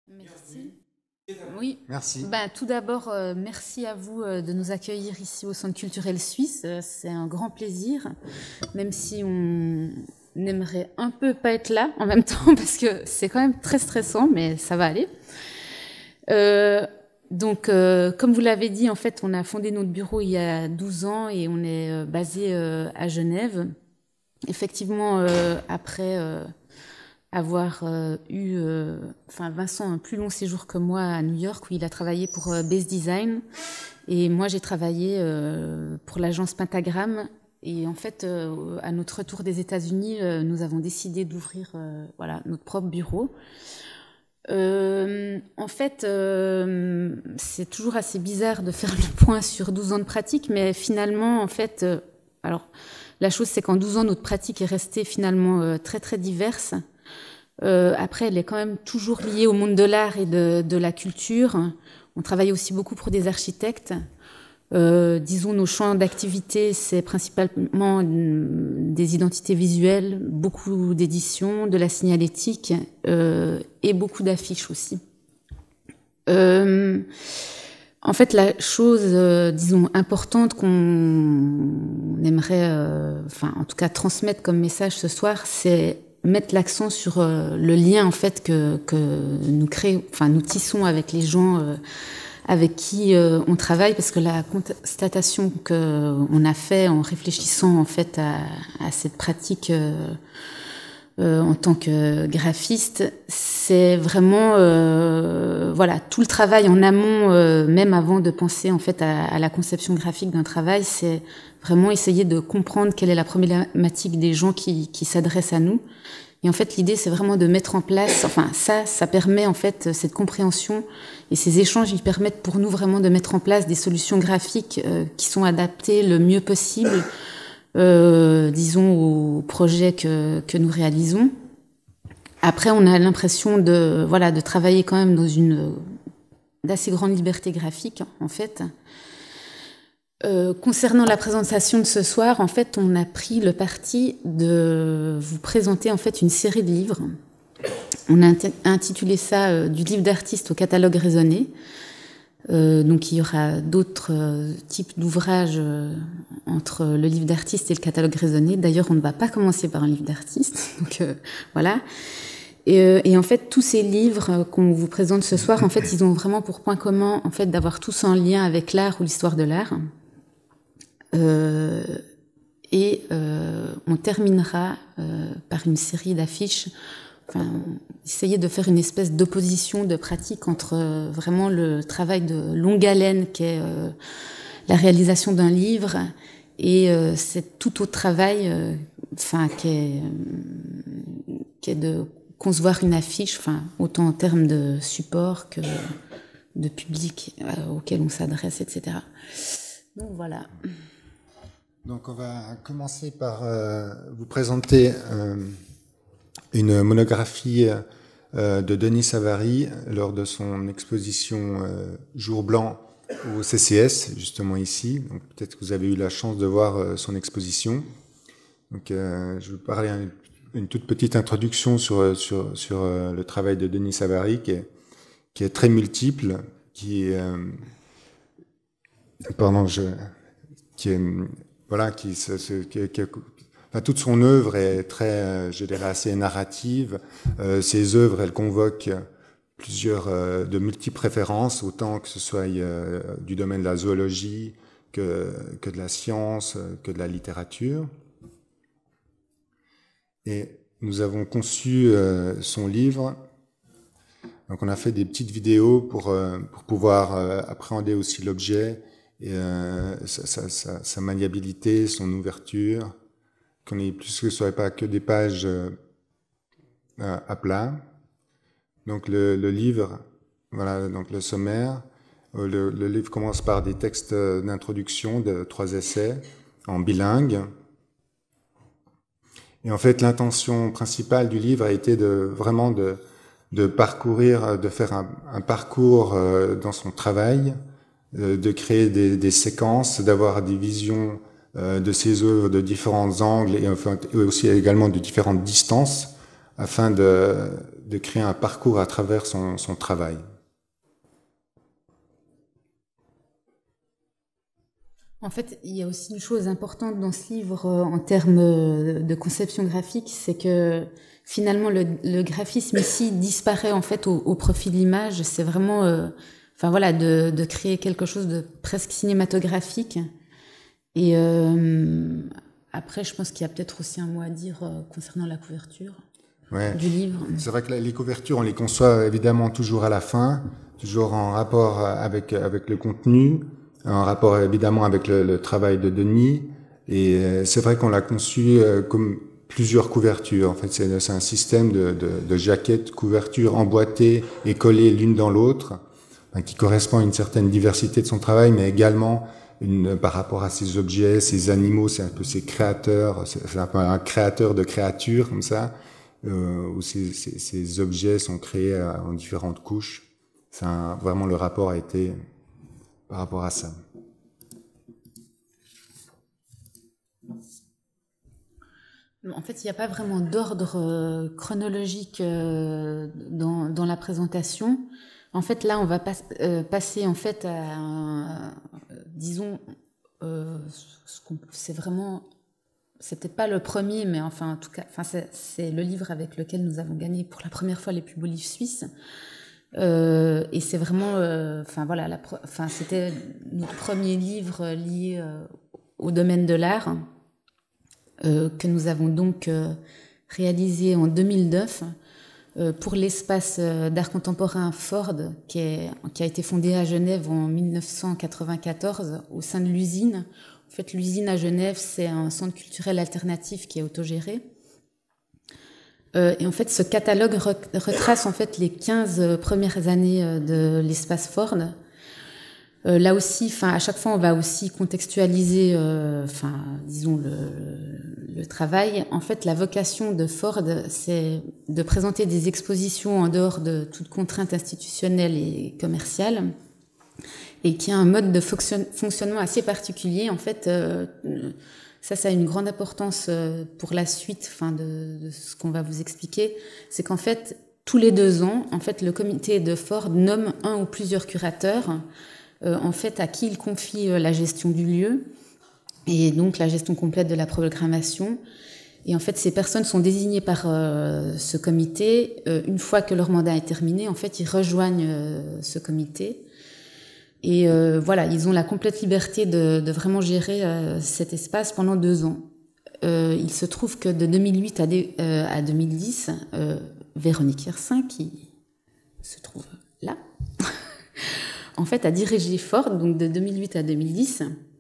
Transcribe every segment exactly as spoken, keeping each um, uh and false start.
Merci. Oui. Merci. Bah, tout d'abord, euh, merci à vous euh, de nous accueillir ici au Centre culturel suisse. Euh, c'est un grand plaisir, même si on aimerait un peu pas être là en même temps, parce que c'est quand même très stressant, mais ça va aller. Euh, donc, euh, comme vous l'avez dit, en fait, on a fondé notre bureau il y a douze ans et on est euh, basé euh, à Genève. Effectivement, euh, après... Euh, avoir euh, eu, euh, enfin Vincent, un plus long séjour que moi à New York, où il a travaillé pour euh, Base Design, et moi j'ai travaillé euh, pour l'agence Pentagram. Et en fait, euh, à notre retour des États-Unis, euh, nous avons décidé d'ouvrir, euh, voilà, notre propre bureau. Euh, en fait, euh, c'est toujours assez bizarre de faire le point sur douze ans de pratique, mais finalement, en fait, euh, alors la chose c'est qu'en douze ans, notre pratique est restée finalement euh, très très diverse. Euh, après, elle est quand même toujours liée au monde de l'art et de, de la culture. On travaille aussi beaucoup pour des architectes. Euh, disons, nos champs d'activité, c'est principalement des identités visuelles, beaucoup d'éditions, de la signalétique euh, et beaucoup d'affiches aussi. Euh, en fait, la chose, euh, disons, importante qu'on aimerait, euh, enfin, en tout cas, transmettre comme message ce soir, c'est mettre l'accent sur euh, le lien en fait que, que nous créons, enfin nous tissons avec les gens euh, avec qui euh, on travaille, parce que la constatation que on a fait en réfléchissant en fait à, à cette pratique euh, euh, en tant que graphiste, c'est vraiment euh, voilà tout le travail en amont, euh, même avant de penser en fait à, à la conception graphique d'un travail, c'est vraiment essayer de comprendre quelle est la problématique des gens qui, qui s'adressent à nous. Et en fait, l'idée, c'est vraiment de mettre en place, enfin, ça, ça permet en fait cette compréhension et ces échanges, ils permettent pour nous vraiment de mettre en place des solutions graphiques euh, qui sont adaptées le mieux possible, euh, disons, au projet que, que nous réalisons. Après, on a l'impression de, voilà, de travailler quand même dans une d'assez grande liberté graphique, en fait. Euh, concernant la présentation de ce soir, en fait, on a pris le parti de vous présenter en fait une série de livres. On a intitulé ça euh, du livre d'artiste au catalogue raisonné. Euh, donc, il y aura d'autres euh, types d'ouvrages euh, entre le livre d'artiste et le catalogue raisonné. D'ailleurs, on ne va pas commencer par un livre d'artiste. Donc, euh, voilà. Et, euh, et en fait, tous ces livres qu'on vous présente ce soir, en fait, ils ont vraiment pour point commun, en fait, d'avoir tous un lien avec l'art ou l'histoire de l'art. Euh, et euh, on terminera euh, par une série d'affiches, enfin, essayer de faire une espèce d'opposition de pratique entre euh, vraiment le travail de longue haleine qu'est euh, la réalisation d'un livre et euh, c'est tout autre travail, euh, enfin, qui est, euh, qui est de concevoir une affiche, enfin, autant en termes de support que de public euh, auquel on s'adresse, et cetera. Donc voilà. Donc on va commencer par euh, vous présenter euh, une monographie euh, de Denis Savary lors de son exposition euh, Jour Blanc au C C S, justement ici. Donc peut-être que vous avez eu la chance de voir euh, son exposition. Donc euh, je vais vous parler une, une toute petite introduction sur sur sur euh, le travail de Denis Savary qui est qui est très multiple, qui est euh, pardon je qui est voilà, qui, se, se, qui, qui enfin, toute son œuvre est très, je dirais, assez narrative. Euh, ses œuvres, elles convoquent plusieurs, euh, de multiples références, autant que ce soit euh, du domaine de la zoologie, que, que de la science, que de la littérature. Et nous avons conçu euh, son livre. Donc, on a fait des petites vidéos pour, euh, pour pouvoir euh, appréhender aussi l'objet, et euh, sa, sa, sa, sa maniabilité, son ouverture, qu'on ait plus que ce soit pas que des pages euh, à plat. Donc le, le livre, voilà, donc le sommaire. Euh, le, le livre commence par des textes d'introduction de trois essais en bilingue. Et en fait, l'intention principale du livre a été de vraiment de, de parcourir, de faire un, un parcours euh, dans son travail, de créer des, des séquences, d'avoir des visions euh, de ses œuvres de différents angles et, enfin, et aussi également de différentes distances, afin de, de créer un parcours à travers son, son travail. En fait, il y a aussi une chose importante dans ce livre euh, en termes euh, de conception graphique, c'est que finalement le, le graphisme ici disparaît en fait au, au profit de l'image. C'est vraiment, euh, enfin voilà, de, de créer quelque chose de presque cinématographique. Et euh, après, je pense qu'il y a peut-être aussi un mot à dire euh, concernant la couverture ouais. du livre. C'est vrai que les couvertures, on les conçoit évidemment toujours à la fin, toujours en rapport avec avec le contenu. En rapport évidemment avec le, le travail de Denis, et c'est vrai qu'on l'a conçu comme plusieurs couvertures. En fait, c'est, c'est un système de, de, de jaquettes, couvertures emboîtées et collées l'une dans l'autre, enfin, qui correspond à une certaine diversité de son travail, mais également une, par rapport à ses objets, ses animaux, c'est un peu ses créateurs, c'est, c'est un peu un créateur de créatures comme ça, euh, où ces, ces, ces objets sont créés en différentes couches. C'est un, vraiment le rapport a été par rapport à ça. En fait, il n'y a pas vraiment d'ordre euh, chronologique euh, dans, dans la présentation. En fait, là, on va pas, euh, passer en fait à, un, disons, euh, ce qu'on, c'est vraiment, c'était pas le premier, mais enfin, en tout cas, enfin, c'est, c'est le livre avec lequel nous avons gagné pour la première fois les plus beaux livres suisses. Euh, et c'est vraiment, enfin euh, voilà, enfin c'était notre premier livre lié euh, au domaine de l'art euh, que nous avons donc euh, réalisé en deux mille neuf euh, pour l'espace d'art contemporain Ford qui, est, qui a été fondé à Genève en mille neuf cent quatre-vingt-quatorze au sein de l'usine. En fait, l'usine à Genève, c'est un centre culturel alternatif qui est autogéré. Euh, et en fait, ce catalogue retrace en fait les quinze premières années de l'espace Ford. Euh, là aussi, enfin, à chaque fois, on va aussi contextualiser, euh, enfin, disons le, le, le travail. En fait, la vocation de Ford, c'est de présenter des expositions en dehors de toute contrainte institutionnelle et commerciale, et qui a un mode de fonction, fonctionnement assez particulier. En fait. Euh, Ça, ça a une grande importance pour la suite, enfin, de, de ce qu'on va vous expliquer. C'est qu'en fait, tous les deux ans, en fait, le comité de Ford nomme un ou plusieurs curateurs, euh, en fait, à qui il confie la gestion du lieu et donc la gestion complète de la programmation. Et en fait, ces personnes sont désignées par euh, ce comité. Euh, une fois que leur mandat est terminé, en fait, ils rejoignent euh, ce comité. Et euh, voilà, ils ont la complète liberté de, de vraiment gérer euh, cet espace pendant deux ans. Euh, il se trouve que de deux mille huit à, de, euh, à deux mille dix, euh, Véronique Yersin, qui se trouve là, en fait, a dirigé Ford, donc de deux mille huit à deux mille dix.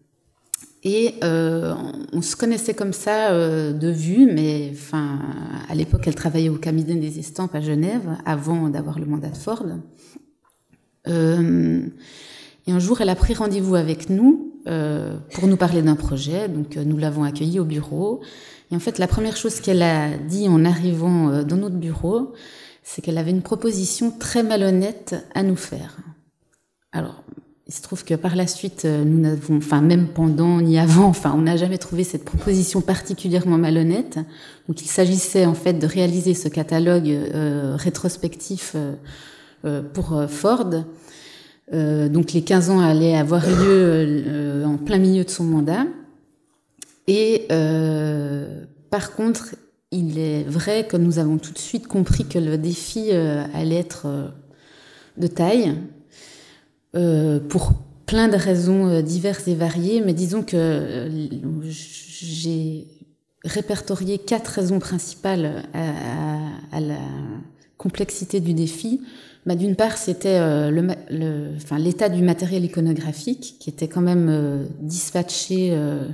Et euh, on, on se connaissait comme ça euh, de vue, mais enfin, à l'époque, elle travaillait au cabinet des estampes à Genève, avant d'avoir le mandat de Ford. Euh, Et un jour, elle a pris rendez-vous avec nous euh, pour nous parler d'un projet. Donc, euh, nous l'avons accueillie au bureau. Et en fait, la première chose qu'elle a dit en arrivant euh, dans notre bureau, c'est qu'elle avait une proposition très malhonnête à nous faire. Alors, il se trouve que par la suite, euh, nous n'avons, enfin, même pendant ni avant, enfin, on n'a jamais trouvé cette proposition particulièrement malhonnête. Donc, il s'agissait en fait de réaliser ce catalogue euh, rétrospectif euh, euh, pour euh, Ford. Euh, donc les quinze ans allaient avoir lieu euh, en plein milieu de son mandat. Et euh, par contre, il est vrai que nous avons tout de suite compris que le défi euh, allait être euh, de taille, euh, pour plein de raisons euh, diverses et variées. Mais disons que euh, j'ai répertorié quatre raisons principales à, à, à la complexité du défi. Bah, d'une part, c'était euh, le, le, enfin, l'état du matériel iconographique qui était quand même euh, dispatché euh,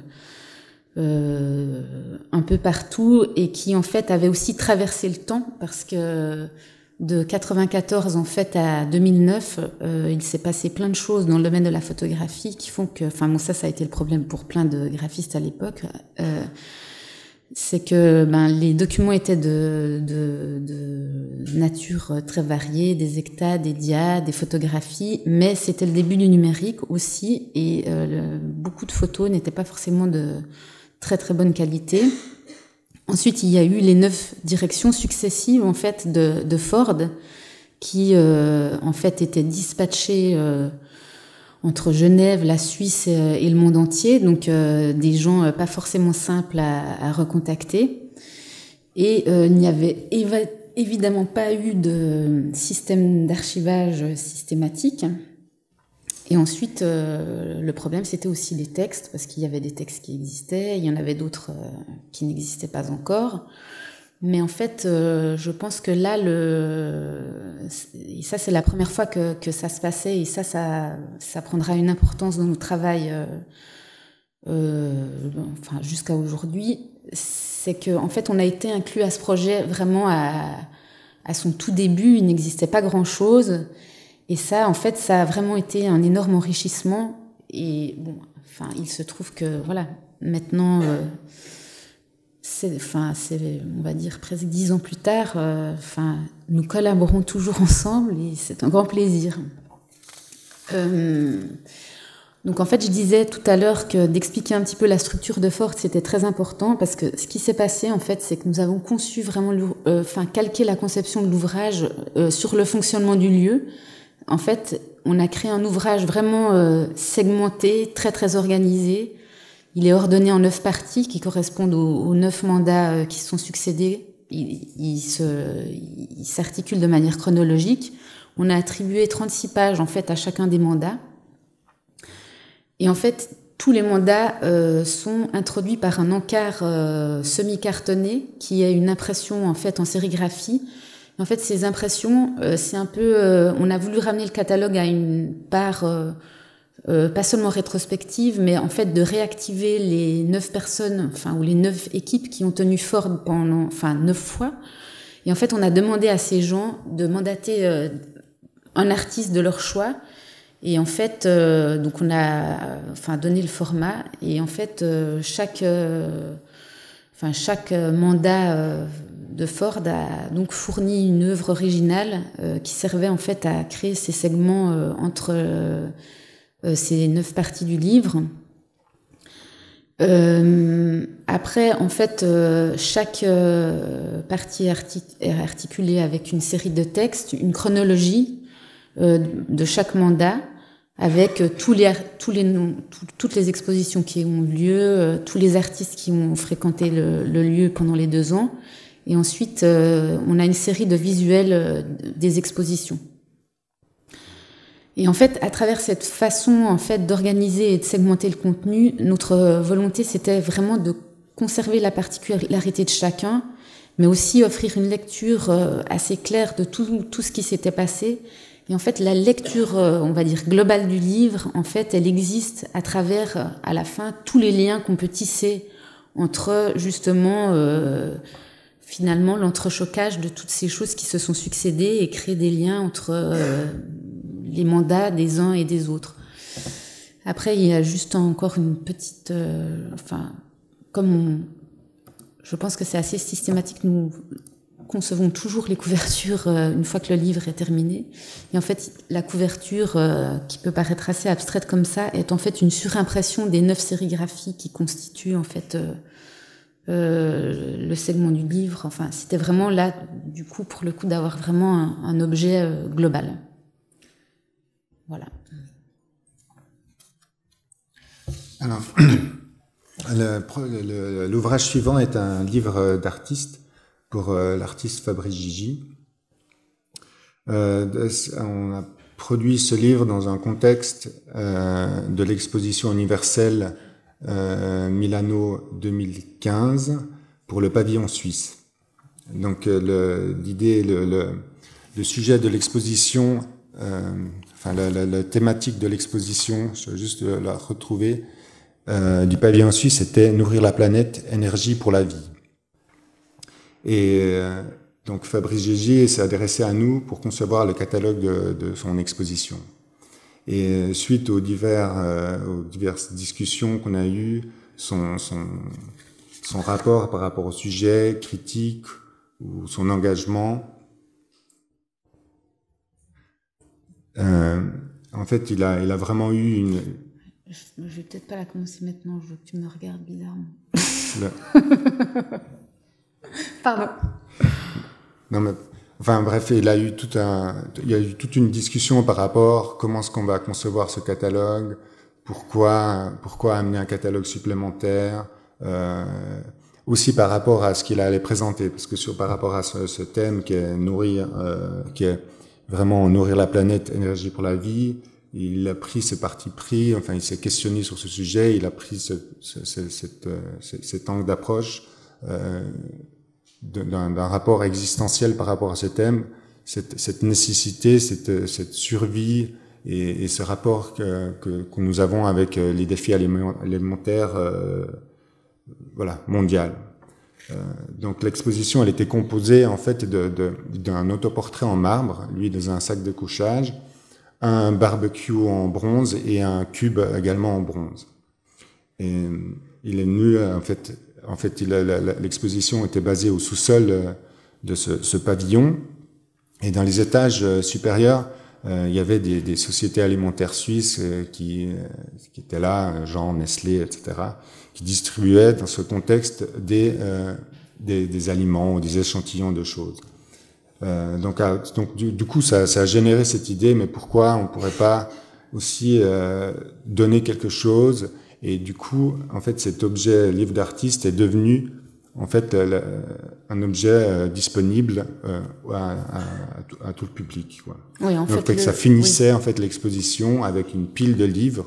euh, un peu partout et qui en fait avait aussi traversé le temps parce que de quatre-vingt-quatorze en fait à deux mille neuf, euh, il s'est passé plein de choses dans le domaine de la photographie qui font que, enfin bon, ça, ça a été le problème pour plein de graphistes à l'époque. Euh, c'est que ben, les documents étaient de, de, de nature très variée, des hectas, des dias, des photographies, mais c'était le début du numérique aussi, et euh, le, beaucoup de photos n'étaient pas forcément de très très bonne qualité. Ensuite, il y a eu les neuf directions successives en fait de, de Ford, qui euh, en fait étaient dispatchées euh, entre Genève, la Suisse et, et le monde entier, donc euh, des gens euh, pas forcément simples à, à recontacter. Et euh, il n'y avait éva- évidemment pas eu de système d'archivage systématique. Et ensuite, euh, le problème, c'était aussi les textes, parce qu'il y avait des textes qui existaient, il y en avait d'autres euh, qui n'existaient pas encore. Mais en fait, euh, je pense que là, le, et ça, c'est la première fois que, que ça se passait, et ça, ça, ça prendra une importance dans notre travail, euh, euh, enfin, jusqu'à aujourd'hui. C'est que, en fait, on a été inclus à ce projet vraiment à, à son tout début. Il n'existait pas grand-chose. Et ça, en fait, ça a vraiment été un énorme enrichissement. Et bon, enfin, il se trouve que, voilà, maintenant, euh, c'est, enfin, c'est, on va dire, presque dix ans plus tard, euh, enfin, nous collaborons toujours ensemble et c'est un grand plaisir. Euh, donc, en fait, je disais tout à l'heure que d'expliquer un petit peu la structure de Ford, c'était très important parce que ce qui s'est passé, en fait, c'est que nous avons conçu vraiment, euh, enfin, calqué la conception de l'ouvrage euh, sur le fonctionnement du lieu. En fait, on a créé un ouvrage vraiment euh, segmenté, très très organisé. Il est ordonné en neuf parties qui correspondent aux, aux neuf mandats euh, qui se sont succédés. Il, il, se, il s'articule de manière chronologique. On a attribué trente-six pages en fait à chacun des mandats. Et en fait, tous les mandats euh, sont introduits par un encart euh, semi-cartonné qui est une impression en fait en sérigraphie. En fait, ces impressions, euh, c'est un peu... Euh, on a voulu ramener le catalogue à une part, euh, euh, pas seulement rétrospective, mais en fait de réactiver les neuf personnes, enfin, ou les neuf équipes qui ont tenu Ford pendant, enfin, neuf fois. Et en fait, on a demandé à ces gens de mandater euh, un artiste de leur choix. Et en fait, euh, donc on a, enfin, donné le format. Et en fait, euh, chaque... Euh, Enfin, chaque mandat euh, de Ford a donc fourni une œuvre originale euh, qui servait en fait à créer ces segments euh, entre euh, ces neuf parties du livre. Euh, après, en fait, euh, chaque euh, partie artic- est articulée avec une série de textes, une chronologie euh, de chaque mandat, avec tous les, tous les noms, tout, toutes les expositions qui ont lieu, euh, tous les artistes qui ont fréquenté le, le lieu pendant les deux ans. Et ensuite, euh, on a une série de visuels euh, des expositions. Et en fait, à travers cette façon en fait, d'organiser et de segmenter le contenu, notre volonté, c'était vraiment de conserver la particularité de chacun, mais aussi offrir une lecture euh, assez claire de tout, tout ce qui s'était passé. Et en fait, la lecture, on va dire, globale du livre, en fait, elle existe à travers, à la fin, tous les liens qu'on peut tisser entre, justement, euh, finalement, l'entrechoquage de toutes ces choses qui se sont succédées et créer des liens entre euh, les mandats des uns et des autres. Après, il y a juste encore une petite... Euh, enfin, comme on, je pense que c'est assez systématique, nous... concevons toujours les couvertures euh, une fois que le livre est terminé. Et en fait, la couverture, euh, qui peut paraître assez abstraite comme ça, est en fait une surimpression des neuf sérigraphies qui constituent en fait euh, euh, le segment du livre. Enfin, c'était vraiment là, du coup, pour le coup, d'avoir vraiment un, un objet euh, global. Voilà. Alors, l'ouvrage suivant est un livre d'artiste pour euh, l'artiste Fabrice Gigi. Euh, on a produit ce livre dans un contexte euh, de l'exposition universelle euh, Milano deux mille quinze pour le pavillon suisse. Donc euh, l'idée, le, le, le sujet de l'exposition, euh, enfin la, la, la thématique de l'exposition, je vais juste la retrouver, euh, du pavillon suisse, c'était nourrir la planète, énergie pour la vie. Et euh, donc Fabrice Gigi s'est adressé à nous pour concevoir le catalogue de, de son exposition. Et suite aux, divers, euh, aux diverses discussions qu'on a eues, son, son, son rapport par rapport au sujet, critique ou son engagement, euh, en fait, il a, il a vraiment eu une... Je, je vais peut-être pas la commencer maintenant, je veux que tu me regardes bizarrement. Le... Pardon. Non, mais, enfin, bref, il a eu tout un, il y a eu toute une discussion par rapport à comment est-ce qu'on va concevoir ce catalogue, pourquoi, pourquoi amener un catalogue supplémentaire, euh, aussi par rapport à ce qu'il allait présenter, parce que sur, par rapport à ce, ce thème qui est nourrir, euh, qui est vraiment nourrir la planète, énergie pour la vie, il a pris ce parti pris, enfin, il s'est questionné sur ce sujet, il a pris ce, ce, ce, cette, ce, cet angle d'approche, euh, d'un rapport existentiel par rapport à ce thème, cette, cette nécessité, cette, cette survie et, et ce rapport que, que, que nous avons avec les défis alimentaires, euh, voilà, mondial. Euh, donc l'exposition, elle était composée en fait de, de, d'un autoportrait en marbre, lui dans un sac de couchage, un barbecue en bronze et un cube également en bronze. Et il est venu en fait. En fait, l'exposition était basée au sous-sol de ce, ce pavillon. Et dans les étages supérieurs, euh, il y avait des, des sociétés alimentaires suisses euh, qui, euh, qui étaient là, genre Nestlé, et cetera, qui distribuaient dans ce contexte des, euh, des, des aliments ou des échantillons de choses. Euh, donc, à, donc du, du coup, ça, ça a généré cette idée, mais pourquoi on ne pourrait pas aussi euh, donner quelque chose? Et du coup, en fait, cet objet livre d'artiste est devenu, en fait, le, un objet euh, disponible euh, à, à, à tout le public, quoi. Oui, en Donc, fait, que le... ça finissait, oui. en fait, l'exposition avec une pile de livres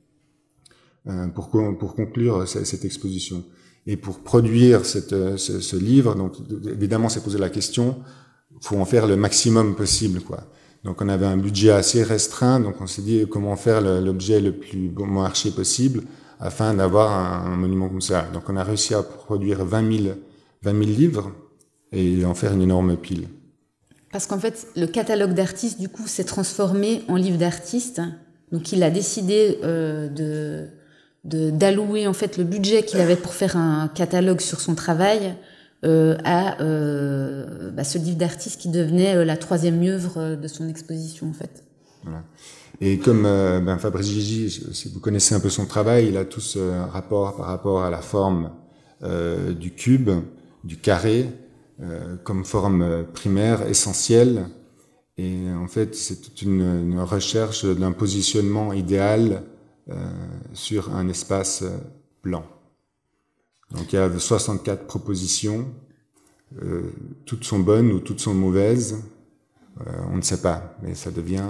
euh, pour, pour conclure cette exposition. Et pour produire cette, ce, ce livre, donc, évidemment, c'est posé la question, faut en faire le maximum possible, quoi. Donc, on avait un budget assez restreint, donc on s'est dit comment faire l'objet le plus bon marché possible, afin d'avoir un, un monument comme ça. Donc on a réussi à produire vingt mille livres et en faire une énorme pile. Parce qu'en fait, le catalogue d'artistes, du coup, s'est transformé en livre d'artistes. Donc il a décidé euh, de, de, d'allouer en fait le budget qu'il avait pour faire un catalogue sur son travail euh, à euh, bah, ce livre d'artistes qui devenait euh, la troisième œuvre de son exposition, en fait. Voilà. Et comme euh, ben Fabrice Gigi, si vous connaissez un peu son travail, il a tout ce rapport par rapport à la forme euh, du cube, du carré, euh, comme forme primaire, essentielle. Et en fait, c'est toute une, une recherche d'un positionnement idéal euh, sur un espace blanc. Donc il y a soixante-quatre propositions, euh, toutes sont bonnes ou toutes sont mauvaises, euh, on ne sait pas, mais ça devient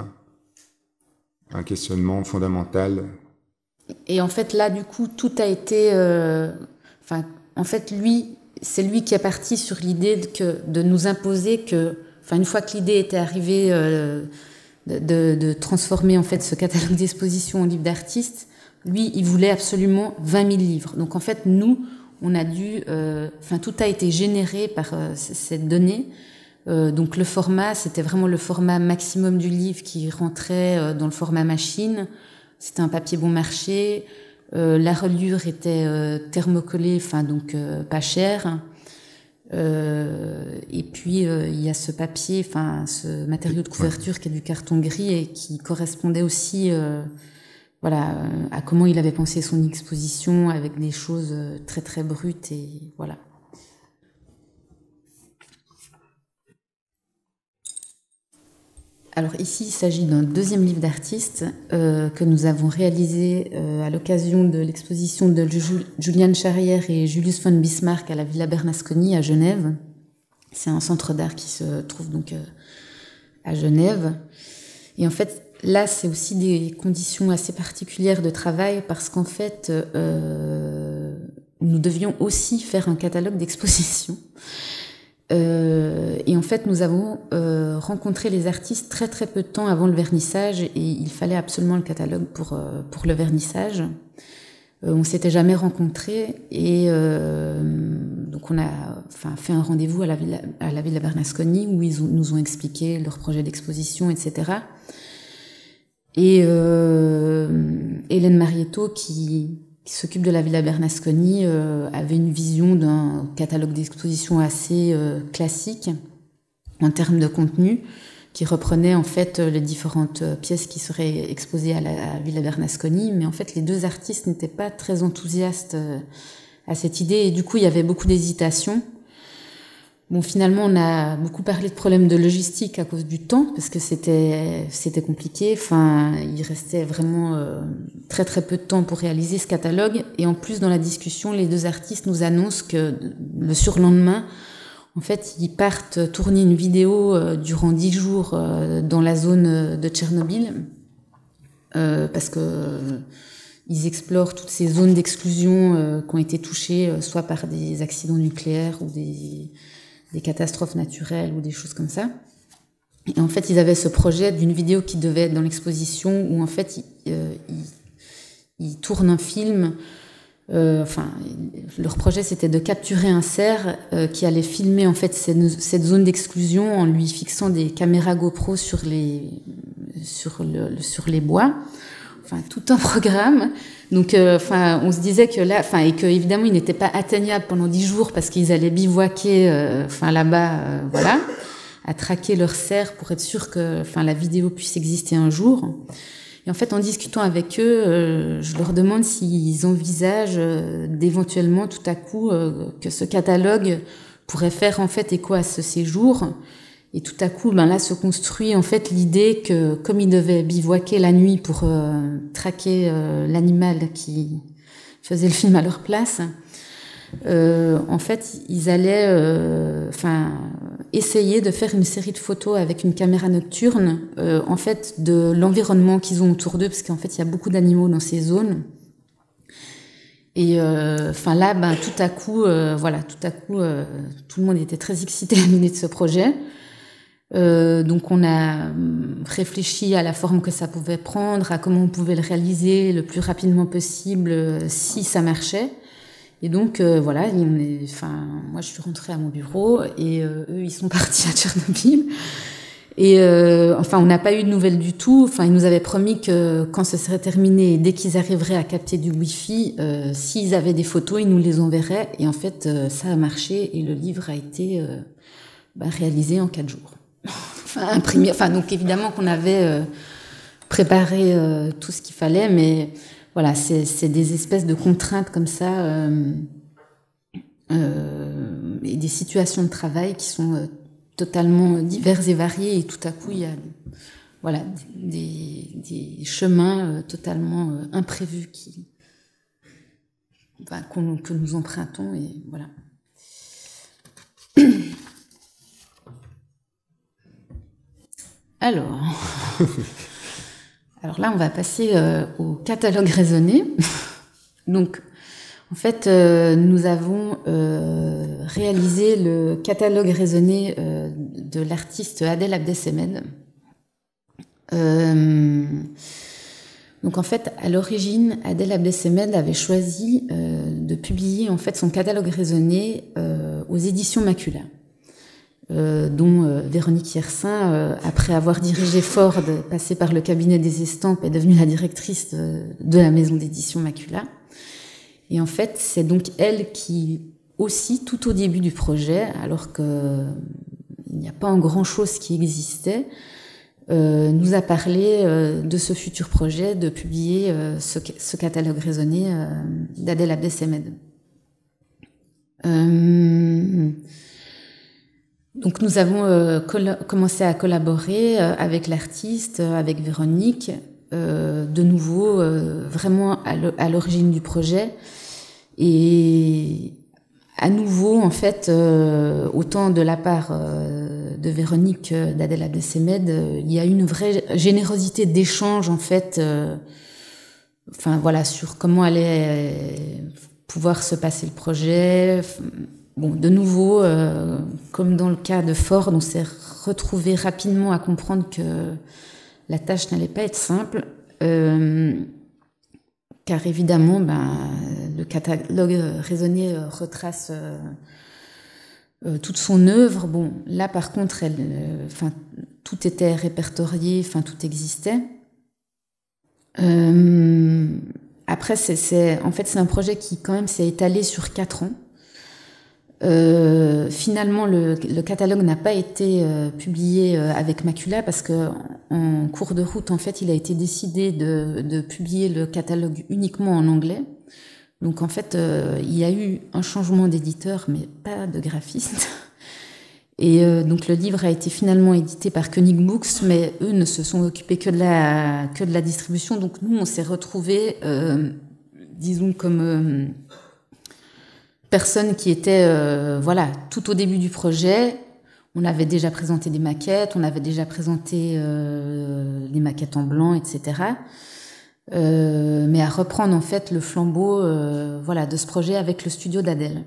un questionnement fondamental. Et en fait, là, du coup, tout a été... Euh, enfin, en fait, lui, c'est lui qui est parti sur l'idée de, que, de nous imposer que... Enfin, une fois que l'idée était arrivée euh, de, de, de transformer, en fait, ce catalogue d'exposition en livre d'artistes, lui, il voulait absolument vingt mille livres. Donc, en fait, nous, on a dû... Euh, enfin, tout a été généré par euh, cette donnée. Euh, donc le format, c'était vraiment le format maximum du livre qui rentrait euh, dans le format machine. C'était un papier bon marché. Euh, la reliure était euh, thermocollée, enfin donc euh, pas cher. Euh, et puis euh, il y a ce papier, enfin ce matériau de couverture qui est du carton gris et qui correspondait aussi, euh, voilà, à comment il avait pensé son exposition avec des choses très très brutes et voilà. Alors ici, il s'agit d'un deuxième livre d'artiste euh, que nous avons réalisé euh, à l'occasion de l'exposition de Julian Charrière et Julius von Bismarck à la Villa Bernasconi à Genève. C'est un centre d'art qui se trouve donc euh, à Genève. Et en fait, là, c'est aussi des conditions assez particulières de travail parce qu'en fait, euh, nous devions aussi faire un catalogue d'exposition. Euh, et en fait, nous avons euh, rencontré les artistes très très peu de temps avant le vernissage et il fallait absolument le catalogue pour euh, pour le vernissage. Euh, on s'était jamais rencontrés et euh, donc on a enfin fait un rendez-vous à la Villa à la Villa Bernasconi où ils ont, nous ont expliqué leur projet d'exposition, et cetera. Et euh, Hélène Marietto qui qui s'occupe de la Villa Bernasconi, euh, avait une vision d'un catalogue d'exposition assez euh, classique en termes de contenu, qui reprenait en fait les différentes pièces qui seraient exposées à la à Villa Bernasconi. Mais en fait, les deux artistes n'étaient pas très enthousiastes euh, à cette idée, et du coup, il y avait beaucoup d'hésitation. Bon, finalement, on a beaucoup parlé de problèmes de logistique à cause du temps, parce que c'était c'était compliqué. Enfin, il restait vraiment euh, très très peu de temps pour réaliser ce catalogue. Et en plus, dans la discussion, les deux artistes nous annoncent que le surlendemain, en fait, ils partent tourner une vidéo euh, durant dix jours euh, dans la zone de Tchernobyl, euh, parce que euh, ils explorent toutes ces zones d'exclusion euh, qui ont été touchées, euh, soit par des accidents nucléaires ou des des catastrophes naturelles ou des choses comme ça. Et en fait, ils avaient ce projet d'une vidéo qui devait être dans l'exposition où en fait, ils, euh, ils, ils tournent un film. Euh, enfin, leur projet, c'était de capturer un cerf euh, qui allait filmer en fait cette, cette zone d'exclusion en lui fixant des caméras GoPro sur les sur le sur les bois. Enfin, tout un programme. Donc, euh, enfin, on se disait que là, enfin, et que évidemment, ils n'étaient pas atteignables pendant dix jours parce qu'ils allaient bivouaquer, euh, enfin, là-bas, euh, voilà, à traquer leur cerf pour être sûr que, enfin, la vidéo puisse exister un jour. Et en fait, en discutant avec eux, euh, je leur demande s'ils envisagent euh, d'éventuellement, tout à coup, euh, que ce catalogue pourrait faire en fait écho à ce séjour. Et tout à coup, ben là, se construit en fait l'idée que, comme ils devaient bivouaquer la nuit pour euh, traquer euh, l'animal qui faisait le film à leur place, euh, en fait, ils allaient, euh, enfin, essayer de faire une série de photos avec une caméra nocturne, euh, en fait, de l'environnement qu'ils ont autour d'eux, parce qu'en fait, il y a beaucoup d'animaux dans ces zones. Et euh, enfin là, ben tout à coup, euh, voilà, tout à coup, euh, tout le monde était très excité à l'idée de ce projet. Euh, donc on a réfléchi à la forme que ça pouvait prendre, à comment on pouvait le réaliser le plus rapidement possible euh, si ça marchait. Et donc euh, voilà, on est, enfin moi je suis rentrée à mon bureau et euh, eux ils sont partis à Tchernobyl. Et euh, enfin on n'a pas eu de nouvelles du tout. Enfin ils nous avaient promis que quand ce serait terminé, dès qu'ils arriveraient à capter du Wi-Fi, euh, s'ils avaient des photos, ils nous les enverraient. Et en fait euh, ça a marché et le livre a été euh, bah, réalisé en quatre jours. Enfin, imprimé. Enfin, donc évidemment qu'on avait euh, préparé euh, tout ce qu'il fallait, mais voilà, c'est, c'est des espèces de contraintes comme ça euh, euh, et des situations de travail qui sont euh, totalement diverses et variées. Et tout à coup, il y a voilà des, des chemins euh, totalement euh, imprévus qui, enfin, qu'on, que nous empruntons et voilà. Alors, alors là, on va passer euh, au catalogue raisonné. Donc, en fait, euh, nous avons euh, réalisé le catalogue raisonné euh, de l'artiste Adel Abdessemed. Euh, donc, en fait, à l'origine, Adel Abdessemed avait choisi euh, de publier en fait son catalogue raisonné euh, aux éditions Macula. Euh, dont euh, Véronique Yersin, euh, après avoir dirigé Ford, passé par le cabinet des estampes, est devenue la directrice de, de la maison d'édition Macula. Et en fait, c'est donc elle qui, aussi, tout au début du projet, alors qu'il n'y a pas un grand-chose qui existait, euh, nous a parlé euh, de ce futur projet, de publier euh, ce, ce catalogue raisonné euh, d'Adel Abdessemed. Euh, Donc nous avons euh, coll- commencé à collaborer euh, avec l'artiste, euh, avec Véronique, euh, de nouveau euh, vraiment à, l- à l'origine du projet. Et à nouveau, en fait, euh, autant de la part euh, de Véronique euh, d'Adel Abdessemed, euh, il y a une vraie générosité d'échange, en fait, euh, enfin voilà, sur comment allait pouvoir se passer le projet. Bon, de nouveau, euh, comme dans le cas de Ford, on s'est retrouvé rapidement à comprendre que la tâche n'allait pas être simple, euh, car évidemment, ben, le catalogue raisonné retrace euh, euh, toute son œuvre. Bon, là, par contre, elle, euh, enfin, tout était répertorié, enfin, tout existait. Euh, après, c'est, c'est, en fait, c'est un projet qui, quand même, s'est étalé sur quatre ans. Euh, finalement, le, le catalogue n'a pas été euh, publié euh, avec Macula parce que en cours de route, en fait, il a été décidé de, de publier le catalogue uniquement en anglais. Donc, en fait, euh, il y a eu un changement d'éditeur, mais pas de graphiste. Et euh, donc le livre a été finalement édité par Koenig Books, mais eux ne se sont occupés que de la, que de la distribution. Donc nous, on s'est retrouvés, euh, disons, comme euh, personnes qui étaient euh, voilà, tout au début du projet. On avait déjà présenté des maquettes, on avait déjà présenté euh, les maquettes en blanc, et cetera. Euh, mais à reprendre en fait le flambeau euh, voilà, de ce projet avec le studio d'Adèle.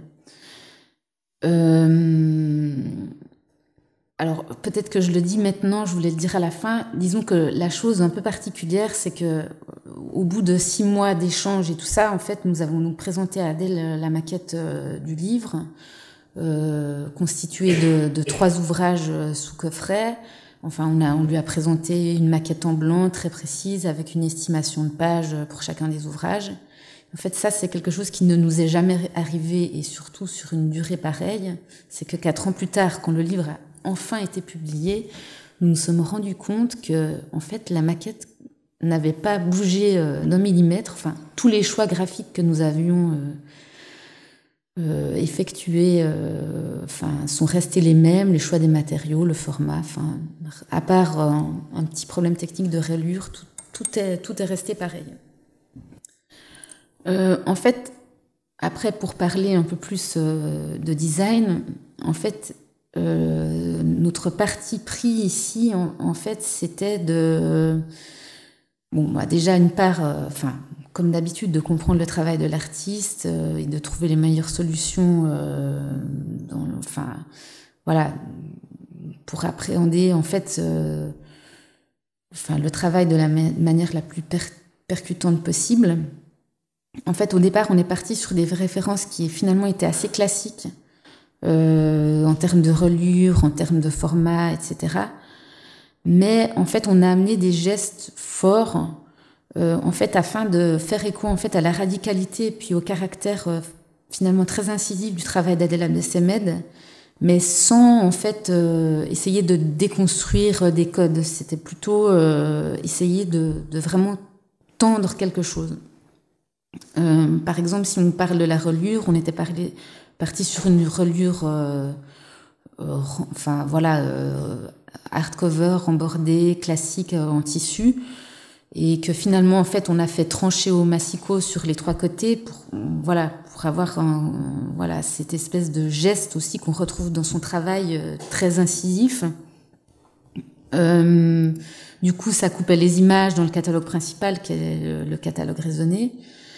Euh, alors peut-être que je le dis maintenant, je voulais le dire à la fin. Disons que la chose un peu particulière, c'est que au bout de six mois d'échanges et tout ça, en fait, nous avons donc présenté à Adèle la maquette euh, du livre, euh, constituée de, de trois ouvrages sous coffret. Enfin, on, a, on lui a présenté une maquette en blanc très précise avec une estimation de pages pour chacun des ouvrages. En fait, ça, c'est quelque chose qui ne nous est jamais arrivé, et surtout sur une durée pareille. C'est que quatre ans plus tard, quand le livre a enfin été publié, nous nous sommes rendus compte que, en fait, la maquette n'avait pas bougé d'un millimètre. Enfin, tous les choix graphiques que nous avions euh, euh, effectués euh, enfin, sont restés les mêmes, les choix des matériaux, le format. Enfin, à part euh, un petit problème technique de rayure, tout, tout, est, tout est resté pareil. Euh, en fait, après, pour parler un peu plus euh, de design, en fait, euh, notre parti pris ici, en, en fait, c'était de, bon, bah, déjà une part, euh, enfin, comme d'habitude, de comprendre le travail de l'artiste euh, et de trouver les meilleures solutions, euh, dans, enfin, voilà, pour appréhender en fait, euh, enfin, le travail de la ma- manière la plus per- percutante possible. En fait, au départ, on est parti sur des références qui finalement étaient assez classiques euh, en termes de reliure, en termes de format, et cetera. Mais en fait, on a amené des gestes forts, euh, en fait, afin de faire écho en fait à la radicalité et puis au caractère euh, finalement très incisif du travail d'Adèle Abdessemed, mais sans en fait euh, essayer de déconstruire des codes. C'était plutôt euh, essayer de, de vraiment tendre quelque chose. Euh, par exemple, si on parle de la reliure, on était parlé, parti sur une reliure, euh, euh, enfin voilà, euh, hardcover, embordée, classique, euh, en tissu, et que finalement, en fait, on a fait trancher au massicot sur les trois côtés pour, voilà, pour avoir un, voilà, cette espèce de geste aussi qu'on retrouve dans son travail euh, très incisif. Euh, du coup, ça coupait les images dans le catalogue principal, qui est le, le catalogue raisonné.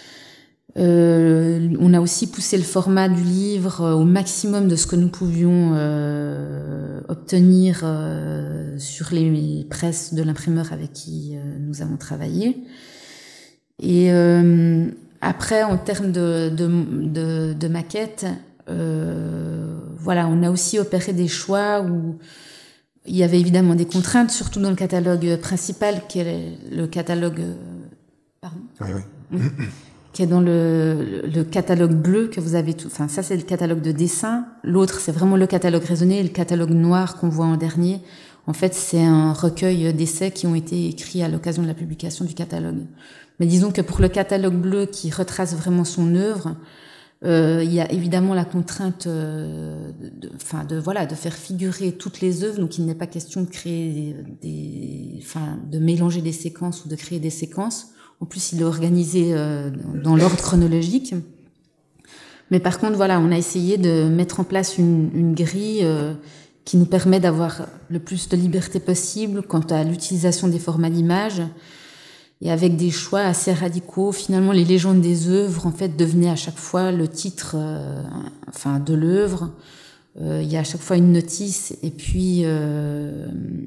Euh, on a aussi poussé le format du livre au maximum de ce que nous pouvions euh, obtenir euh, sur les presses de l'imprimeur avec qui euh, nous avons travaillé. Et euh, après, en termes de, de, de, de maquettes, euh, voilà, on a aussi opéré des choix où il y avait évidemment des contraintes, surtout dans le catalogue principal, qui est le catalogue... Pardon. Oui, oui. Qui est dans le, le catalogue bleu que vous avez tout. Enfin, ça, c'est le catalogue de dessin. L'autre, c'est vraiment le catalogue raisonné. Et le catalogue noir qu'on voit en dernier, en fait, c'est un recueil d'essais qui ont été écrits à l'occasion de la publication du catalogue. Mais disons que pour le catalogue bleu qui retrace vraiment son œuvre, euh, il y a évidemment la contrainte, euh, de, enfin, de voilà, de faire figurer toutes les œuvres. Donc, il n'est pas question de créer des, enfin, de mélanger des séquences ou de créer des séquences. En plus, il est organisé euh, dans l'ordre chronologique. Mais par contre, voilà, on a essayé de mettre en place une, une grille euh, qui nous permet d'avoir le plus de liberté possible quant à l'utilisation des formats d'image, et avec des choix assez radicaux. Finalement, les légendes des œuvres, en fait, devenaient à chaque fois le titre, euh, enfin, de l'œuvre. Euh, il y a à chaque fois une notice, et puis euh,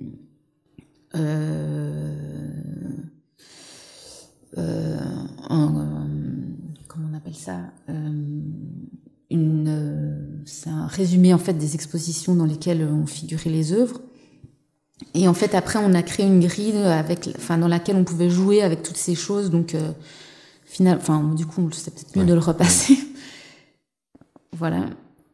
euh, Euh, un, euh, comment on appelle ça euh, une, euh, c'est un résumé en fait des expositions dans lesquelles ont figuré les œuvres. Et en fait après on a créé une grille avec, enfin dans laquelle on pouvait jouer avec toutes ces choses. Donc euh, final, enfin du coup c'est peut-être mieux ouais. de le repasser. Voilà.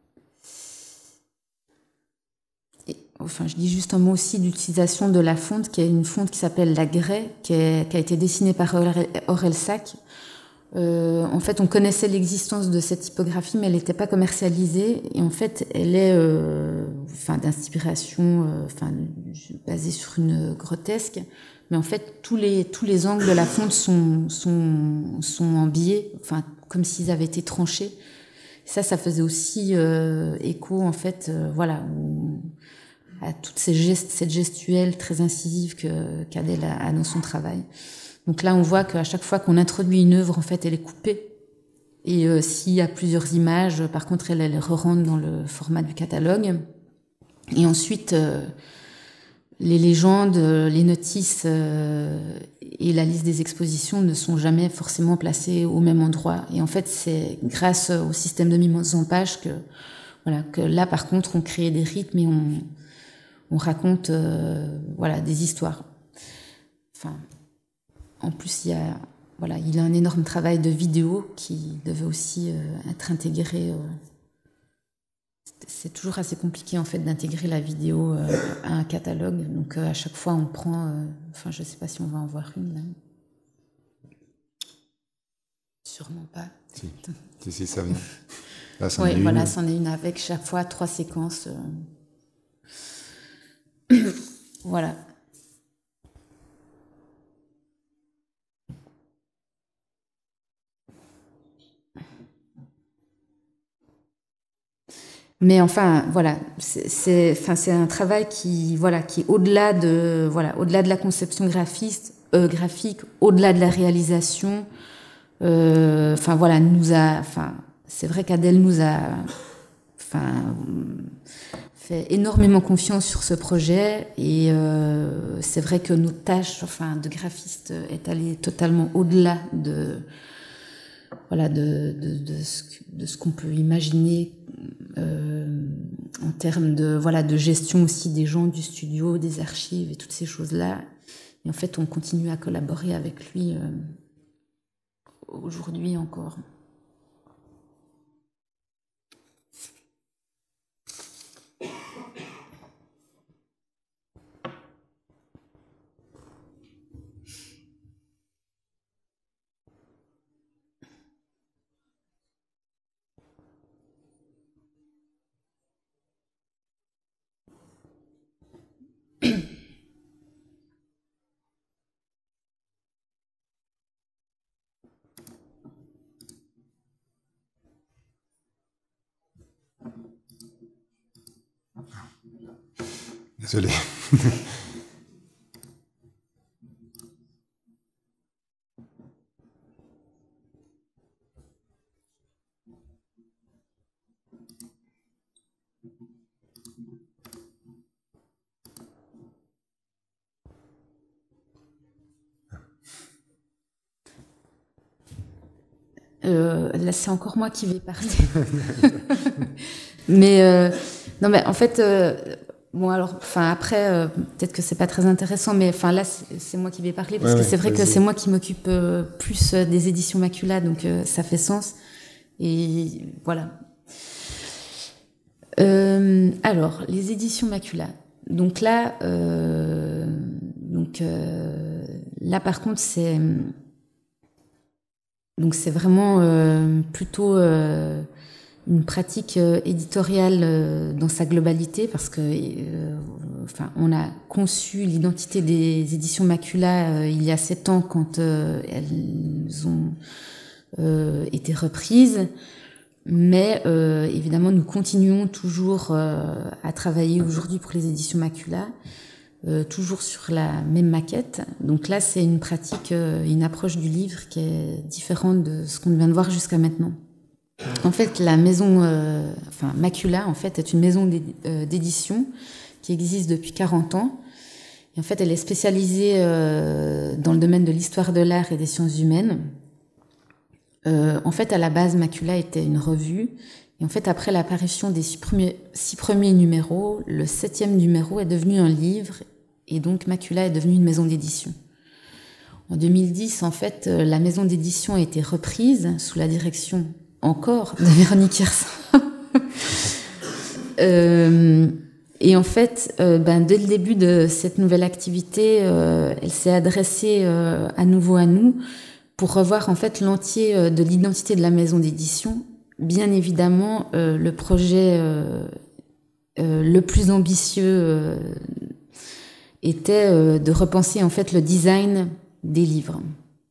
Enfin, je dis juste un mot aussi d'utilisation de la fonte, qui est une fonte qui s'appelle la Grès, qui, est, qui a été dessinée par Aurel Sac. Euh, en fait, on connaissait l'existence de cette typographie, mais elle n'était pas commercialisée. Et en fait, elle est, euh, enfin, d'inspiration, euh, enfin, basée sur une grotesque. Mais en fait, tous les tous les angles de la fonte sont sont sont en biais, enfin, comme s'ils avaient été tranchés. Ça, ça faisait aussi euh, écho, en fait, euh, voilà, où, à toutes ces gestes, cette gestuelle très incisive que qu'Adèle a, a dans son travail. Donc là, on voit qu'à chaque fois qu'on introduit une œuvre, en fait, elle est coupée. Et euh, s'il y a plusieurs images, par contre, elle, elle re-rentre dans le format du catalogue. Et ensuite, euh, les légendes, les notices euh, et la liste des expositions ne sont jamais forcément placées au même endroit. Et en fait, c'est grâce au système de mise en page que, voilà, que là, par contre, on crée des rythmes et on, on raconte, euh, voilà, des histoires. Enfin, en plus, il y a, voilà, il y a un énorme travail de vidéo qui devait aussi euh, être intégré. Euh, c'est toujours assez compliqué en fait d'intégrer la vidéo euh, à un catalogue. Donc euh, à chaque fois, on prend. Euh, enfin, je sais pas si on va en voir une là. Sûrement pas. Si, si, si ça vient. Là, c'en oui, est voilà, une. c'en est une avec chaque fois trois séquences. Euh... voilà. Mais enfin, voilà, c'est, enfin, c'est un travail qui, voilà, qui est au-delà de, voilà, au-delà de la conception graphiste, euh, graphique, au-delà de la réalisation. Euh, enfin voilà, nous a, enfin, c'est vrai qu'Adèle nous a, enfin, fait énormément confiance sur ce projet et euh, c'est vrai que notre tâche, enfin, de graphiste est allée totalement au-delà de, voilà, de, de, de ce, de ce qu'on peut imaginer. Euh, en termes de voilà de gestion aussi des gens du studio, des archives et toutes ces choses-là. Et en fait, on continue à collaborer avec lui euh, aujourd'hui encore. Désolé. Euh, là, c'est encore moi qui vais parler. mais euh, non, mais en fait, euh, bon alors, enfin après, euh, peut-être que c'est pas très intéressant, mais enfin là, c'est, c'est moi qui vais parler parce ouais, que ouais, c'est vrai vas-y. que c'est moi qui m'occupe euh, plus euh, des éditions Macula, donc euh, ça fait sens. Et voilà. Euh, alors, les éditions Macula. Donc là, euh, donc euh, là par contre, c'est donc c'est vraiment euh, plutôt euh, une pratique euh, éditoriale euh, dans sa globalité, parce que, euh, enfin, on a conçu l'identité des éditions Macula euh, il y a sept ans quand euh, elles ont euh, été reprises. Mais euh, évidemment, nous continuons toujours euh, à travailler aujourd'hui pour les éditions Macula, euh, toujours sur la même maquette. Donc là, c'est une pratique, euh, une approche du livre qui est différente de ce qu'on vient de voir jusqu'à maintenant. En fait, la maison, euh, enfin Macula, en fait, est une maison d'édition qui existe depuis quarante ans. Et en fait, elle est spécialisée euh, dans le domaine de l'histoire de l'art et des sciences humaines. Euh, en fait, à la base, Macula était une revue. Et en fait, après l'apparition des six premiers, six premiers numéros, le septième numéro est devenu un livre. Et donc, Macula est devenue une maison d'édition. En deux mille dix, en fait, la maison d'édition a été reprise sous la direction encore de Véronique Yersin. euh, et en fait, euh, ben, dès le début de cette nouvelle activité, euh, elle s'est adressée euh, à nouveau à nous, pour revoir en fait l'entier de l'identité de la maison d'édition, bien évidemment, euh, le projet euh, euh, le plus ambitieux euh, était euh, de repenser en fait le design des livres.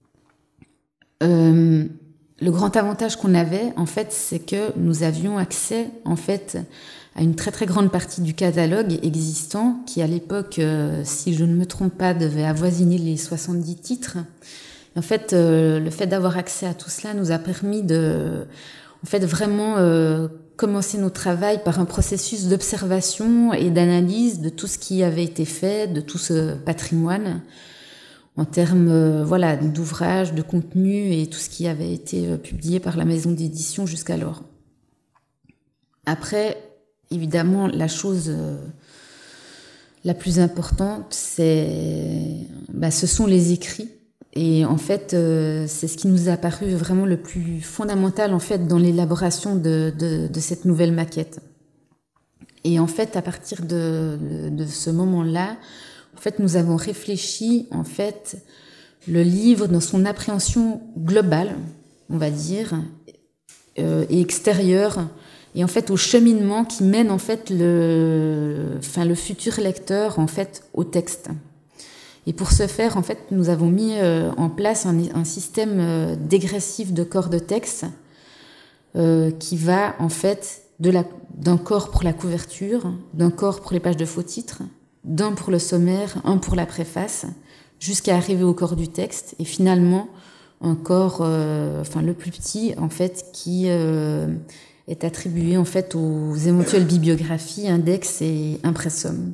Euh, le grand avantage qu'on avait, en fait, c'est que nous avions accès, en fait, à une très très grande partie du catalogue existant, qui à l'époque, euh, si je ne me trompe pas, devait avoisiner les soixante-dix titres. En fait, euh, le fait d'avoir accès à tout cela nous a permis de, en fait, vraiment euh, commencer notre travail par un processus d'observation et d'analyse de tout ce qui avait été fait, de tout ce patrimoine, en termes euh, voilà, d'ouvrages, de contenu et tout ce qui avait été euh, publié par la maison d'édition jusqu'alors. Après, évidemment, la chose euh, la plus importante, c'est, bah, ce sont les écrits. Et en fait, euh, c'est ce qui nous a paru vraiment le plus fondamental en fait dans l'élaboration de, de, de cette nouvelle maquette. Et en fait, à partir de, de, de ce moment-là, en fait, nous avons réfléchi en fait le livre dans son appréhension globale, on va dire, euh, et extérieure, et en fait au cheminement qui mène en fait le, enfin le futur lecteur en fait au texte. Et pour ce faire, en fait, nous avons mis euh, en place un, un système euh, dégressif de corps de texte euh, qui va en fait de la, d'un corps pour la couverture, d'un corps pour les pages de faux titres, d'un pour le sommaire, un pour la préface, jusqu'à arriver au corps du texte, et finalement un corps, euh, enfin le plus petit, en fait, qui euh, est attribué en fait aux éventuelles bibliographies, index et impressum.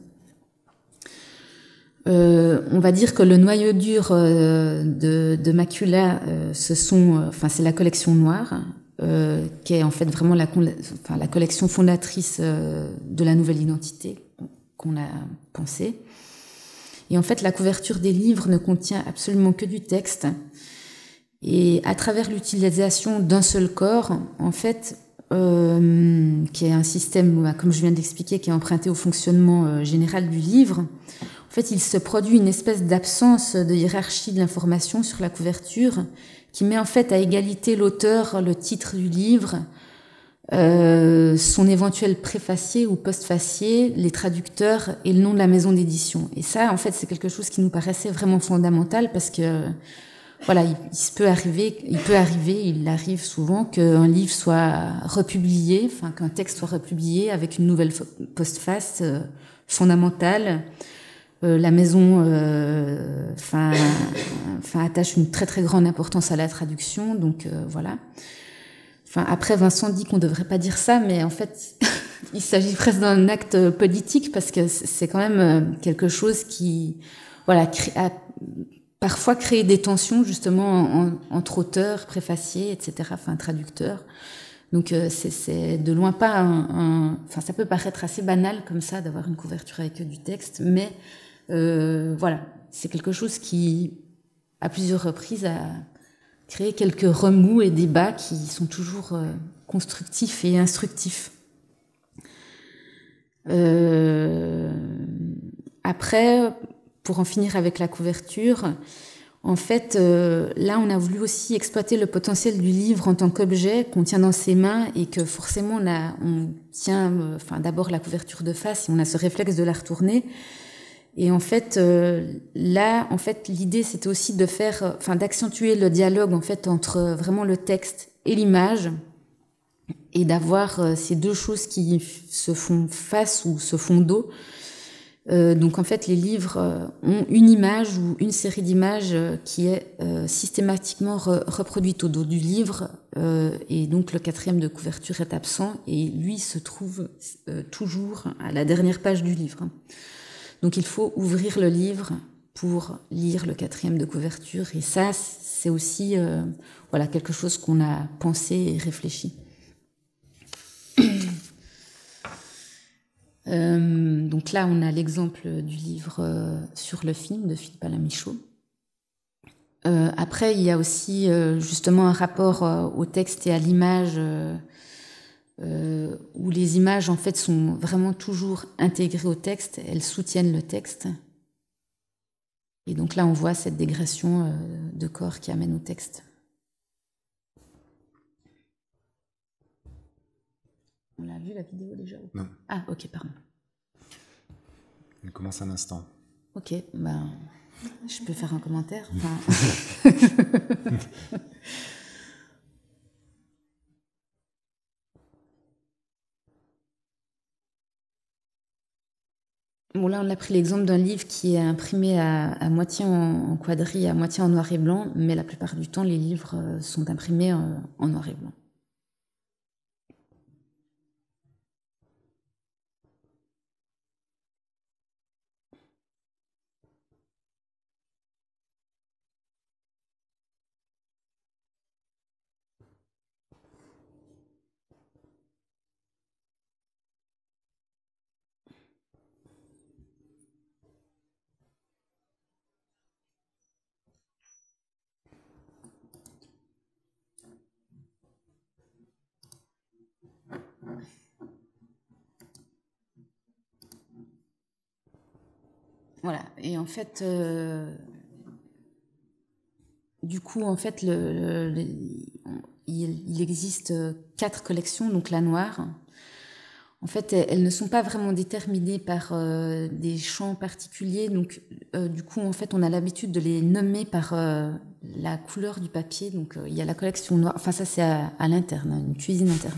Euh, on va dire que le noyau dur euh, de, de Macula, euh, ce sont, euh, enfin c'est la collection noire, euh, qui est en fait vraiment la, enfin, la collection fondatrice euh, de la nouvelle identité qu'on a pensée. Et en fait, la couverture des livres ne contient absolument que du texte. Et à travers l'utilisation d'un seul corps, en fait, euh, qui est un système, comme je viens d'expliquer, qui est emprunté au fonctionnement euh, général du livre, en fait, il se produit une espèce d'absence de hiérarchie de l'information sur la couverture qui met en fait à égalité l'auteur, le titre du livre, euh, son éventuel préfacier ou postfacier, les traducteurs et le nom de la maison d'édition. Et ça, en fait, c'est quelque chose qui nous paraissait vraiment fondamental parce que, voilà, il, il se peut arriver, il peut arriver, il arrive souvent qu'un livre soit republié, enfin qu'un texte soit republié avec une nouvelle postface euh, fondamentale. Euh, la maison euh, enfin, enfin, attache une très très grande importance à la traduction, donc euh, voilà. Enfin, après, Vincent dit qu'on ne devrait pas dire ça, mais en fait, il s'agit presque d'un acte politique parce que c'est quand même quelque chose qui, voilà, crée, a parfois créé des tensions justement en, entre auteurs, préfaciers, et cetera, enfin traducteurs. Donc euh, c'est de loin pas un, un, enfin ça peut paraître assez banal comme ça d'avoir une couverture avec du texte, mais euh, voilà, c'est quelque chose qui, à plusieurs reprises, a créé quelques remous et débats qui sont toujours euh, constructifs et instructifs. Euh, après, pour en finir avec la couverture, en fait, euh, là, on a voulu aussi exploiter le potentiel du livre en tant qu'objet qu'on tient dans ses mains et que forcément, on, a, on tient euh, enfin, d'abord la couverture de face et on a ce réflexe de la retourner. Et en fait, euh, là, en fait, l'idée, c'était aussi de faire, enfin, d'accentuer le dialogue, en fait, entre vraiment le texte et l'image et d'avoir euh, ces deux choses qui se font face ou se font dos. Euh, donc en fait, les livres euh, ont une image ou une série d'images euh, qui est euh, systématiquement re reproduite au dos du livre, euh, et donc le quatrième de couverture est absent et lui se trouve euh, toujours à la dernière page du livre. Donc il faut ouvrir le livre pour lire le quatrième de couverture, et ça c'est aussi euh, voilà quelque chose qu'on a pensé et réfléchi. Euh, donc là, on a l'exemple du livre euh, sur le film de Philippe Alain Michaud. Euh, après, il y a aussi euh, justement un rapport euh, au texte et à l'image, euh, euh, où les images en fait sont vraiment toujours intégrées au texte, elles soutiennent le texte. Et donc là, on voit cette dégression euh, de corps qui amène au texte. On l'a vu la vidéo déjà? Non. Ah, ok, pardon. Elle commence un instant. Ok, ben, je peux faire un commentaire. Enfin... Bon, là, on a pris l'exemple d'un livre qui est imprimé à, à moitié en, en quadrille, à moitié en noir et blanc, mais la plupart du temps, les livres sont imprimés en, en noir et blanc. Voilà, et en fait, euh, du coup, en fait, le, le, il, il existe quatre collections, donc la noire. En fait, elles, elles ne sont pas vraiment déterminées par euh, des champs particuliers, donc euh, du coup, en fait, on a l'habitude de les nommer par euh, la couleur du papier. Donc, euh, il y a la collection noire, enfin ça c'est à, à l'interne, une cuisine interne.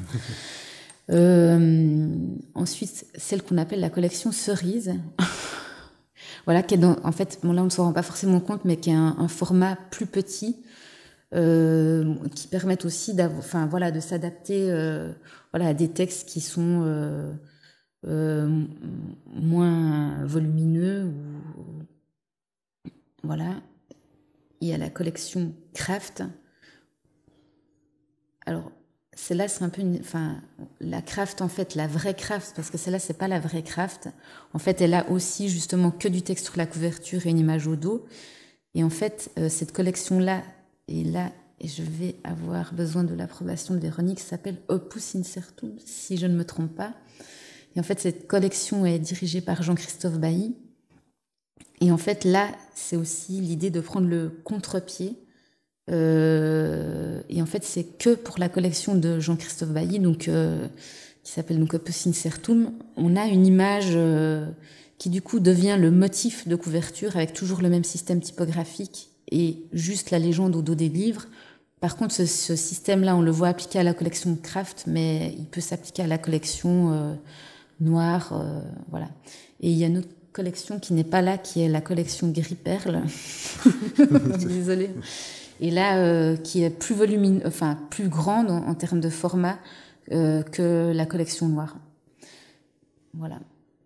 euh, ensuite, celle qu'on appelle la collection cerise. Voilà, qui est dans, en fait, bon là on ne se rend pas forcément compte, mais qui est un, un format plus petit, euh, qui permettent aussi d'avoir, enfin voilà, de s'adapter, euh, voilà, à des textes qui sont euh, euh, moins volumineux. Ou, voilà, il y a la collection Craft. Alors celle-là, c'est un peu une, enfin, la Craft, en fait, la vraie Craft, parce que celle-là, c'est pas la vraie Craft. En fait, elle a aussi, justement, que du texte sur la couverture et une image au dos. Et en fait, euh, cette collection-là, et là, et je vais avoir besoin de l'approbation de Véronique, s'appelle Opus Incertum, si je ne me trompe pas. Et en fait, cette collection est dirigée par Jean-Christophe Bailly. Et en fait, là, c'est aussi l'idée de prendre le contre-pied. Euh, et en fait, c'est que pour la collection de Jean-Christophe Bailly, donc, euh, qui s'appelle donc Opus Incertum, on a une image euh, qui du coup devient le motif de couverture avec toujours le même système typographique et juste la légende au dos des livres. Par contre, ce, ce système-là, on le voit appliqué à la collection Craft, mais il peut s'appliquer à la collection euh, noire, euh, voilà. Et il y a une autre collection qui n'est pas là, qui est la collection Gris Perle. Désolée. Et là, euh, qui est plus volumineux, enfin plus grande en, en termes de format euh, que la collection noire. Voilà.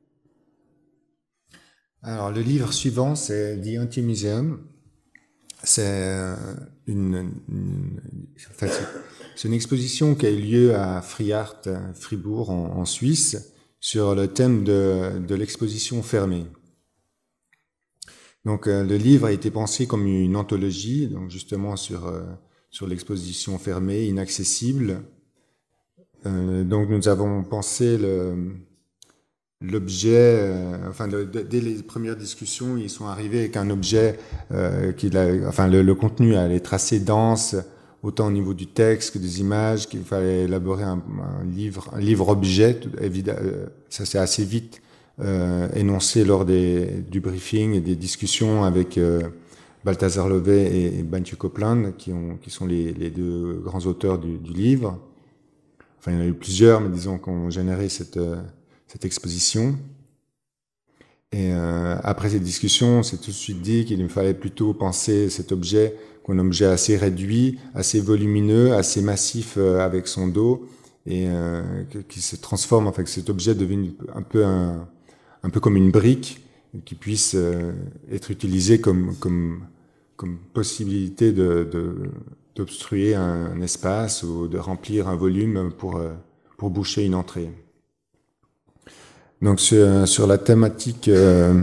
Alors, le livre suivant, c'est The Anti-Museum. C'est une, une, en fait, c'est une exposition qui a eu lieu à Friart, Fribourg, en, en Suisse, sur le thème de, de l'exposition fermée. Donc, euh, le livre a été pensé comme une anthologie, donc justement sur euh, sur l'exposition fermée, inaccessible. Euh, donc, nous avons pensé le l'objet, euh, enfin, le, dès les premières discussions, ils sont arrivés avec un objet euh, qui, la, enfin, le, le contenu allait être assez dense, autant au niveau du texte que des images, qu'il fallait élaborer un, un livre, un livre-objet. Évidemment, ça c'est assez vite euh, énoncé lors des, du briefing et des discussions avec euh, Balthazar Lovet et, et Bantje Copeland, qui, ont, qui sont les, les deux grands auteurs du, du livre. Enfin, il y en a eu plusieurs, mais disons qu'on généré cette cette exposition. Et euh, après ces discussions, on s'est tout de suite dit qu'il me fallait plutôt penser cet objet comme un objet assez réduit, assez volumineux, assez massif euh, avec son dos, et euh, qui se transforme, en fait, que cet objet devienne un peu un, un peu comme une brique qui puisse euh, être utilisée comme comme comme possibilité de, de d'obstruer un, un espace ou de remplir un volume pour euh, pour boucher une entrée. Donc sur, sur la thématique, euh,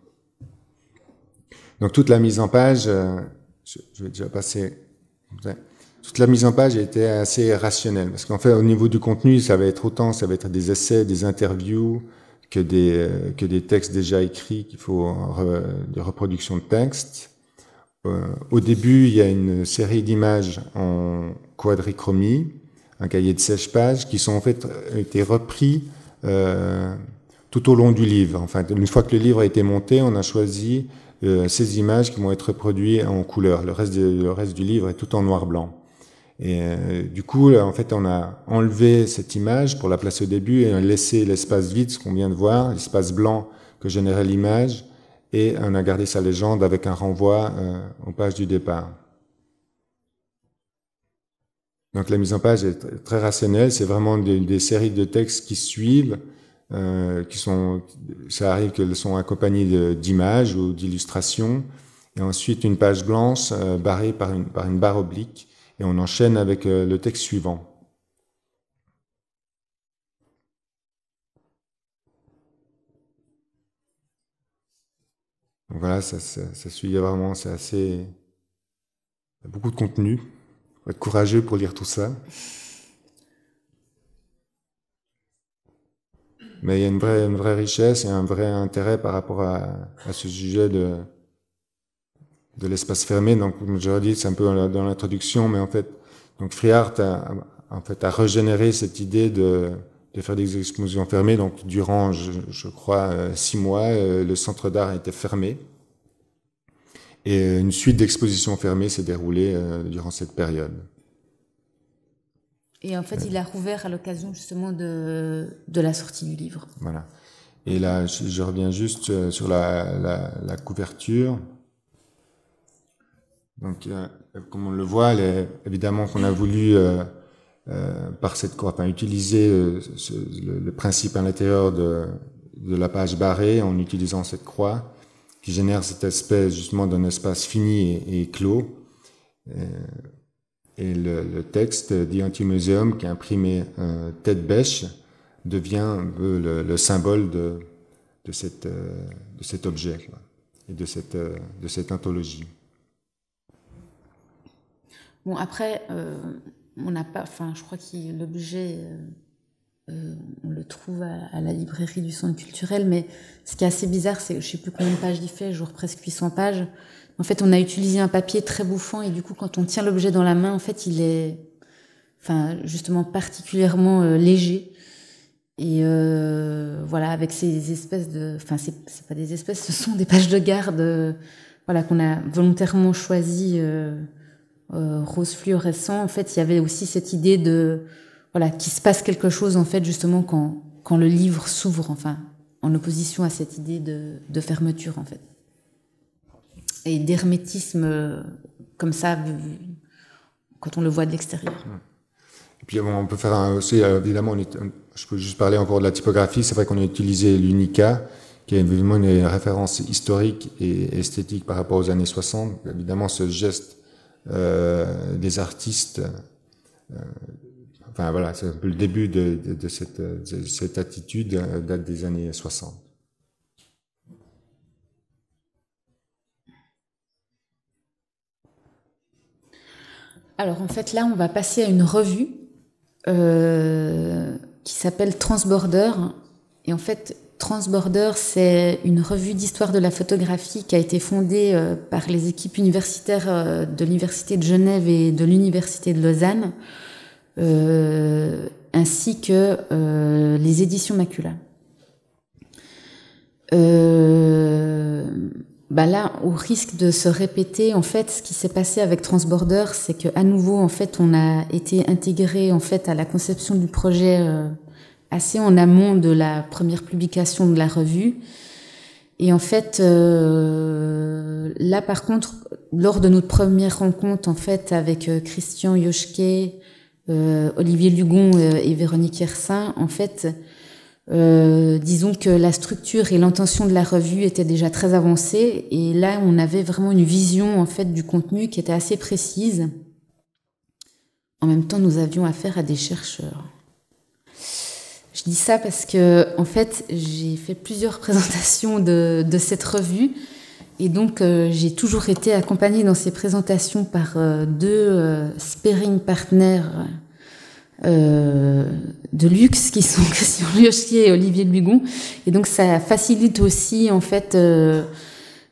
donc toute la mise en page, euh, je, je vais déjà passer. Toute la mise en page a été assez rationnelle parce qu'en fait au niveau du contenu, ça va être autant, ça va être des essais, des interviews que des que des textes déjà écrits qu'il faut re, des reproductions de textes. euh, au début, il y a une série d'images en quadrichromie, un cahier de seize pages, qui sont en fait été repris euh, tout au long du livre. Enfin, une fois que le livre a été monté, on a choisi euh, ces images qui vont être reproduites en couleur. Le reste, de, le reste du livre est tout en noir-blanc. Et euh, du coup, là, en fait, on a enlevé cette image pour la placer au début et on a laissé l'espace vide, ce qu'on vient de voir, l'espace blanc que générait l'image, et on a gardé sa légende avec un renvoi euh, aux pages du départ. Donc la mise en page est très rationnelle, c'est vraiment des, des séries de textes qui suivent, euh, qui sont, ça arrive qu'elles sont accompagnées d'images ou d'illustrations, et ensuite une page blanche euh, barrée par une, par une barre oblique, et on enchaîne avec euh, le texte suivant. Donc voilà, ça, ça, ça suit vraiment, c'est assez, il y a beaucoup de contenu. Faut être courageux pour lire tout ça. Mais il y a une vraie, une vraie richesse et un vrai intérêt par rapport à, à ce sujet de, de l'espace fermé. Donc, comme je l'ai dit, c'est un peu dans l'introduction, mais en fait, donc FreeArt a, en fait, a régénéré cette idée de, de faire des expositions fermées. Donc, durant, je, je crois, six mois, le centre d'art était fermé. Et une suite d'expositions fermées s'est déroulée euh, durant cette période. Et en fait, euh, il a rouvert à l'occasion justement de, de la sortie du livre. Voilà. Et là, je, je reviens juste sur la, la, la couverture. Donc, euh, comme on le voit, les, évidemment qu'on a voulu, euh, euh, par cette croix, enfin, utiliser euh, ce, le, le principe à l'intérieur de, de la page barrée en utilisant cette croix, qui génère cette espèce justement d'un espace fini et, et clos. Euh, et le, le texte The Anti-Museum, qui est imprimé euh, tête bêche, devient un peu le, le symbole de, de, cette, euh, de cet objet, quoi, et de cette, euh, de cette anthologie. Bon, après, euh, on n'a pas, enfin, je crois que l'objet, euh, euh, on le trouve à, à la librairie du Centre culturel, mais ce qui est assez bizarre, c'est que je sais plus combien de pages il fait, genre presque huit cents pages. En fait, on a utilisé un papier très bouffant et du coup, quand on tient l'objet dans la main, en fait, il est, enfin, justement particulièrement euh, léger. Et euh, voilà, avec ces espèces de, enfin, c'est, c'est pas des espèces, ce sont des pages de garde, euh, voilà, qu'on a volontairement choisi euh, euh, rose fluorescent. En fait, il y avait aussi cette idée de, voilà, qu'il se passe quelque chose en fait justement quand quand le livre s'ouvre, enfin, en opposition à cette idée de, de fermeture en fait. Et d'hermétisme euh, comme ça, quand on le voit de l'extérieur. Et puis bon, on peut faire un, aussi, évidemment, on est, je peux juste parler encore de la typographie. C'est vrai qu'on a utilisé l'Unica, qui est évidemment une référence historique et esthétique par rapport aux années soixante. Évidemment, ce geste euh, des artistes, euh, enfin voilà, c'est un peu le début de, de, de, cette, de cette attitude, euh, date des années soixante. Alors en fait là on va passer à une revue euh, qui s'appelle Transborder, et en fait Transborder c'est une revue d'histoire de la photographie qui a été fondée euh, par les équipes universitaires euh, de l'Université de Genève et de l'Université de Lausanne, euh, ainsi que euh, les éditions Macula. Euh, Bah là, au risque de se répéter, en fait, ce qui s'est passé avec Transborder, c'est que à nouveau, en fait, on a été intégré en fait à la conception du projet euh, assez en amont de la première publication de la revue. Et en fait, euh, là, par contre, lors de notre première rencontre, en fait, avec euh, Christian Yoshke, euh, Olivier Lugon euh, et Véronique Yersin, en fait. Euh, disons que la structure et l'intention de la revue étaient déjà très avancées, et là on avait vraiment une vision en fait du contenu qui était assez précise. En même temps, nous avions affaire à des chercheurs. Je dis ça parce que en fait j'ai fait plusieurs présentations de, de cette revue, et donc euh, j'ai toujours été accompagnée dans ces présentations par euh, deux euh, sparring partners Euh, de luxe qui sont Christian Yoshke et Olivier Lugon, et donc ça facilite aussi en fait euh,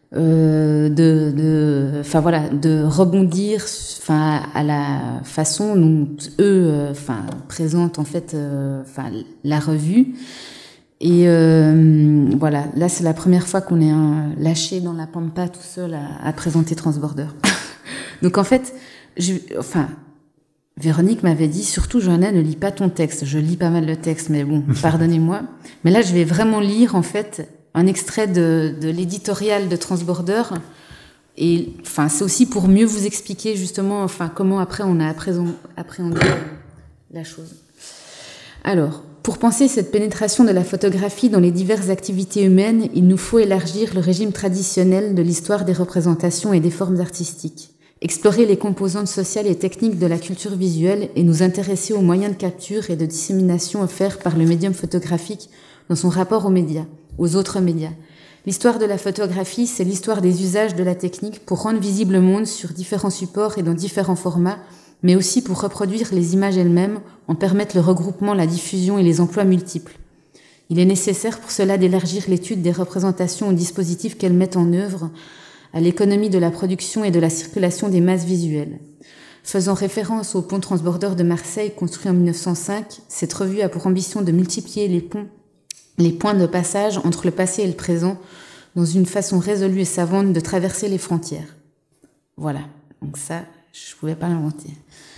euh, de, de, enfin voilà, de rebondir, enfin à la façon dont eux, enfin euh, présentent en fait, enfin euh, la revue. Et euh, voilà, là c'est la première fois qu'on est un, lâché dans la pampa tout seul à, à présenter Transborder. Donc en fait, je, enfin, Véronique m'avait dit surtout Johanna, ne lis pas ton texte. Je lis pas mal le texte, mais bon, pardonnez-moi. Mais là, je vais vraiment lire en fait un extrait de, de l'éditorial de Transborder. Et enfin, c'est aussi pour mieux vous expliquer justement, enfin, comment après on a appréhendé la chose. Alors. Pour penser cette pénétration de la photographie dans les diverses activités humaines, il nous faut élargir le régime traditionnel de l'histoire des représentations et des formes artistiques, explorer les composantes sociales et techniques de la culture visuelle et nous intéresser aux moyens de capture et de dissémination offerts par le médium photographique dans son rapport aux médias, aux autres médias. L'histoire de la photographie, c'est l'histoire des usages de la technique pour rendre visible le monde sur différents supports et dans différents formats, mais aussi pour reproduire les images elles-mêmes, en permettre le regroupement, la diffusion et les emplois multiples. Il est nécessaire pour cela d'élargir l'étude des représentations aux dispositifs qu'elles mettent en œuvre, à l'économie de la production et de la circulation des masses visuelles. Faisant référence au pont Transborder de Marseille construit en mille neuf cent cinq, cette revue a pour ambition de multiplier les ponts, les points de passage entre le passé et le présent, dans une façon résolue et savante de traverser les frontières. Voilà, donc ça, je ne pouvais pas l'inventer.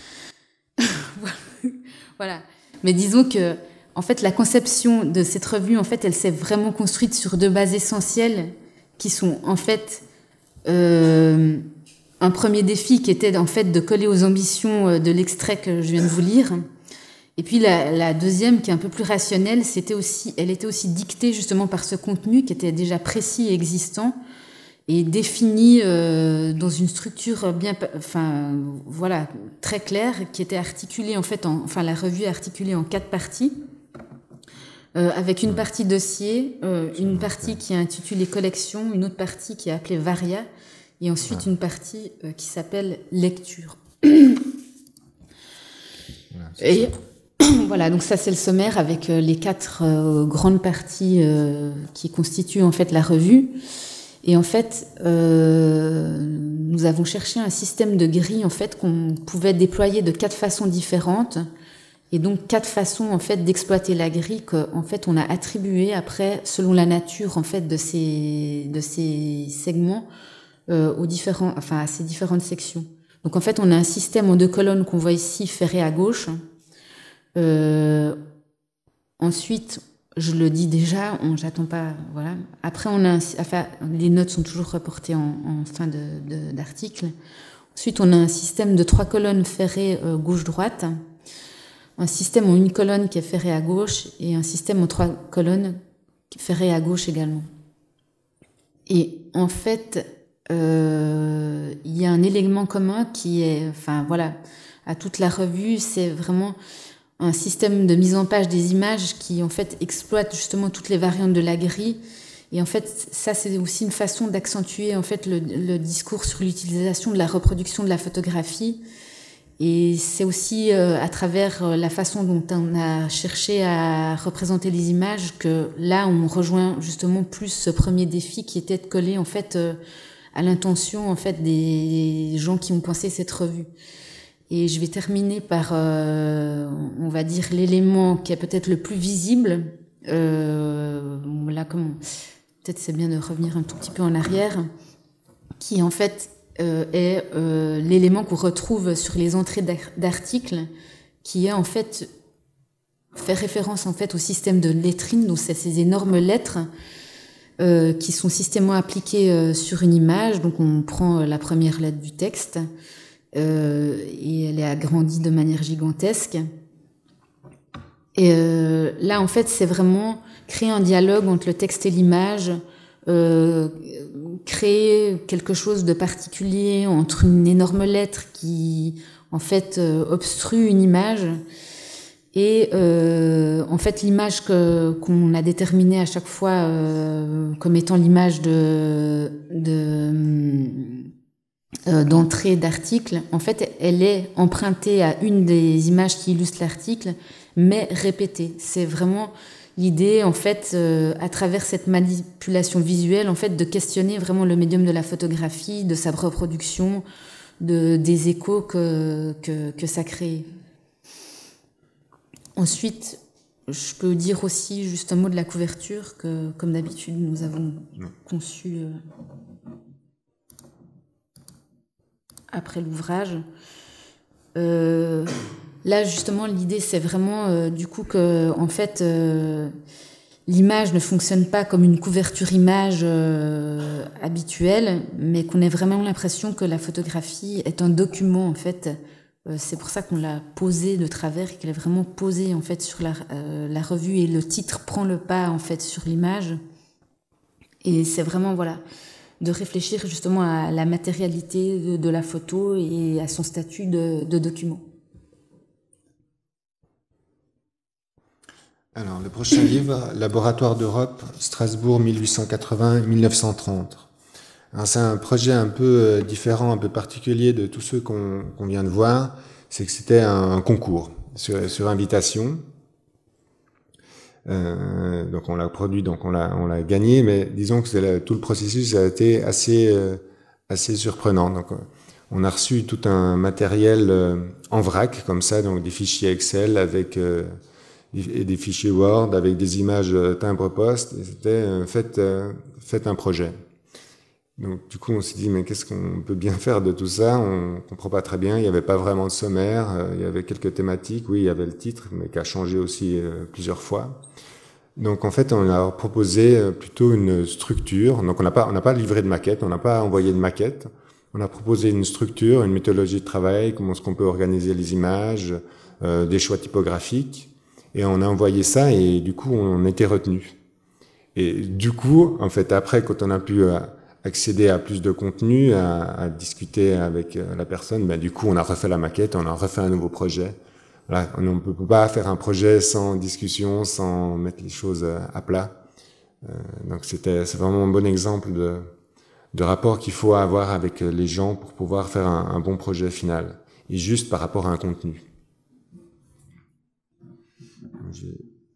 Voilà. Mais disons que, en fait, la conception de cette revue, en fait, elle s'est vraiment construite sur deux bases essentielles qui sont, en fait, euh, un premier défi qui était, en fait, de coller aux ambitions de l'extrait que je viens de vous lire. Et puis la, la deuxième, qui est un peu plus rationnelle, c'était aussi, elle était aussi dictée justement par ce contenu qui était déjà précis et existant, et défini euh, dans une structure bien, enfin voilà, très claire, qui était articulée en fait, en, enfin la revue est articulée en quatre parties, euh, avec une partie dossier, euh, une partie qui est intitulée collection, une autre partie qui est appelée varia, et ensuite une partie euh, qui s'appelle lecture. Et voilà, donc ça c'est le sommaire avec euh, les quatre euh, grandes parties euh, qui constituent en fait la revue. Et en fait, euh, nous avons cherché un système de grille en fait qu'on pouvait déployer de quatre façons différentes, et donc quatre façons en fait d'exploiter la grille qu'en fait on a attribué après selon la nature en fait de ces de ces segments euh, aux différents, enfin à ces différentes sections. Donc en fait, on a un système en deux colonnes qu'on voit ici ferré à gauche. Euh, ensuite. Je le dis déjà, on, j'attends pas, voilà. Après, on a, un, enfin, les notes sont toujours reportées en, en fin de, de, d'article. Ensuite, on a un système de trois colonnes ferrées euh, gauche-droite, un système en une colonne qui est ferré à gauche et un système en trois colonnes ferré à gauche également. Et en fait, euh, il y a un élément commun qui est, enfin voilà, à toute la revue, c'est vraiment un système de mise en page des images qui en fait exploite justement toutes les variantes de la grille. Et en fait, ça c'est aussi une façon d'accentuer en fait le, le discours sur l'utilisation de la reproduction de la photographie. Et c'est aussi euh, à travers la façon dont on a cherché à représenter les images que là on rejoint justement plus ce premier défi qui était de coller en fait euh, à l'intention en fait des gens qui ont pensé cette revue. Et je vais terminer par, euh, on va dire, l'élément qui est peut-être le plus visible. Euh, là, comme peut-être c'est bien de revenir un tout petit peu en arrière, qui en fait euh, est euh, l'élément qu'on retrouve sur les entrées d'articles, qui est en fait fait référence en fait au système de lettrine, donc c'est ces énormes lettres euh, qui sont systématiquement appliquées euh, sur une image. Donc on prend la première lettre du texte. Euh, et elle est agrandie de manière gigantesque. Et euh, là, en fait, c'est vraiment créer un dialogue entre le texte et l'image, euh, créer quelque chose de particulier entre une énorme lettre qui, en fait, euh, obstrue une image et, euh, en fait, l'image que qu'on a déterminée à chaque fois euh, comme étant l'image de de Euh, d'entrée d'article, en fait, elle est empruntée à une des images qui illustrent l'article, mais répétée. C'est vraiment l'idée, en fait, euh, à travers cette manipulation visuelle, en fait, de questionner vraiment le médium de la photographie, de sa reproduction, de, des échos que, que, que ça crée. Ensuite, je peux dire aussi juste un mot de la couverture que, comme d'habitude, nous avons conçu euh, après l'ouvrage. Euh, là, justement, l'idée, c'est vraiment euh, du coup que, en fait, euh, l'image ne fonctionne pas comme une couverture image euh, habituelle, mais qu'on ait vraiment l'impression que la photographie est un document, en fait. Euh, c'est pour ça qu'on l'a posée de travers et qu'elle est vraiment posée, en fait, sur la, euh, la revue, et le titre prend le pas, en fait, sur l'image. Et c'est vraiment, voilà, de réfléchir justement à la matérialité de, de la photo et à son statut de, de document. Alors, le prochain livre, Laboratoire d'Europe, Strasbourg mille huit cent quatre-vingts à mille neuf cent trente. C'est un projet un peu différent, un peu particulier de tous ceux qu'on qu'on vient de voir. C'est que c'était un concours sur, sur invitation. Euh, donc on l'a produit, donc on l'a on l'a gagné, mais disons que la, tout le processus a été assez euh, assez surprenant. Donc on a reçu tout un matériel euh, en vrac comme ça, donc des fichiers Excel avec euh, et des fichiers Word avec des images timbre-poste. Et c'était euh, faites euh, faites un projet. Donc du coup on s'est dit mais qu'est-ce qu'on peut bien faire de tout ça? On comprend pas très bien. Il y avait pas vraiment de sommaire. Euh, il y avait quelques thématiques. Oui, il y avait le titre, mais qui a changé aussi euh, plusieurs fois. Donc en fait, on a proposé plutôt une structure. Donc on n'a pas, on n'a pas livré de maquette, on n'a pas envoyé de maquette. On a proposé une structure, une méthodologie de travail, comment est-ce qu'on peut organiser les images, euh, des choix typographiques, et on a envoyé ça. Et du coup, on était retenu. Et du coup, en fait, après, quand on a pu accéder à plus de contenu, à, à discuter avec la personne, ben du coup, on a refait la maquette, on a refait un nouveau projet. Voilà, on ne peut pas faire un projet sans discussion, sans mettre les choses à plat. Euh, donc c'était, c'est vraiment un bon exemple de, de rapport qu'il faut avoir avec les gens pour pouvoir faire un, un bon projet final. Et juste par rapport à un contenu. J'ai...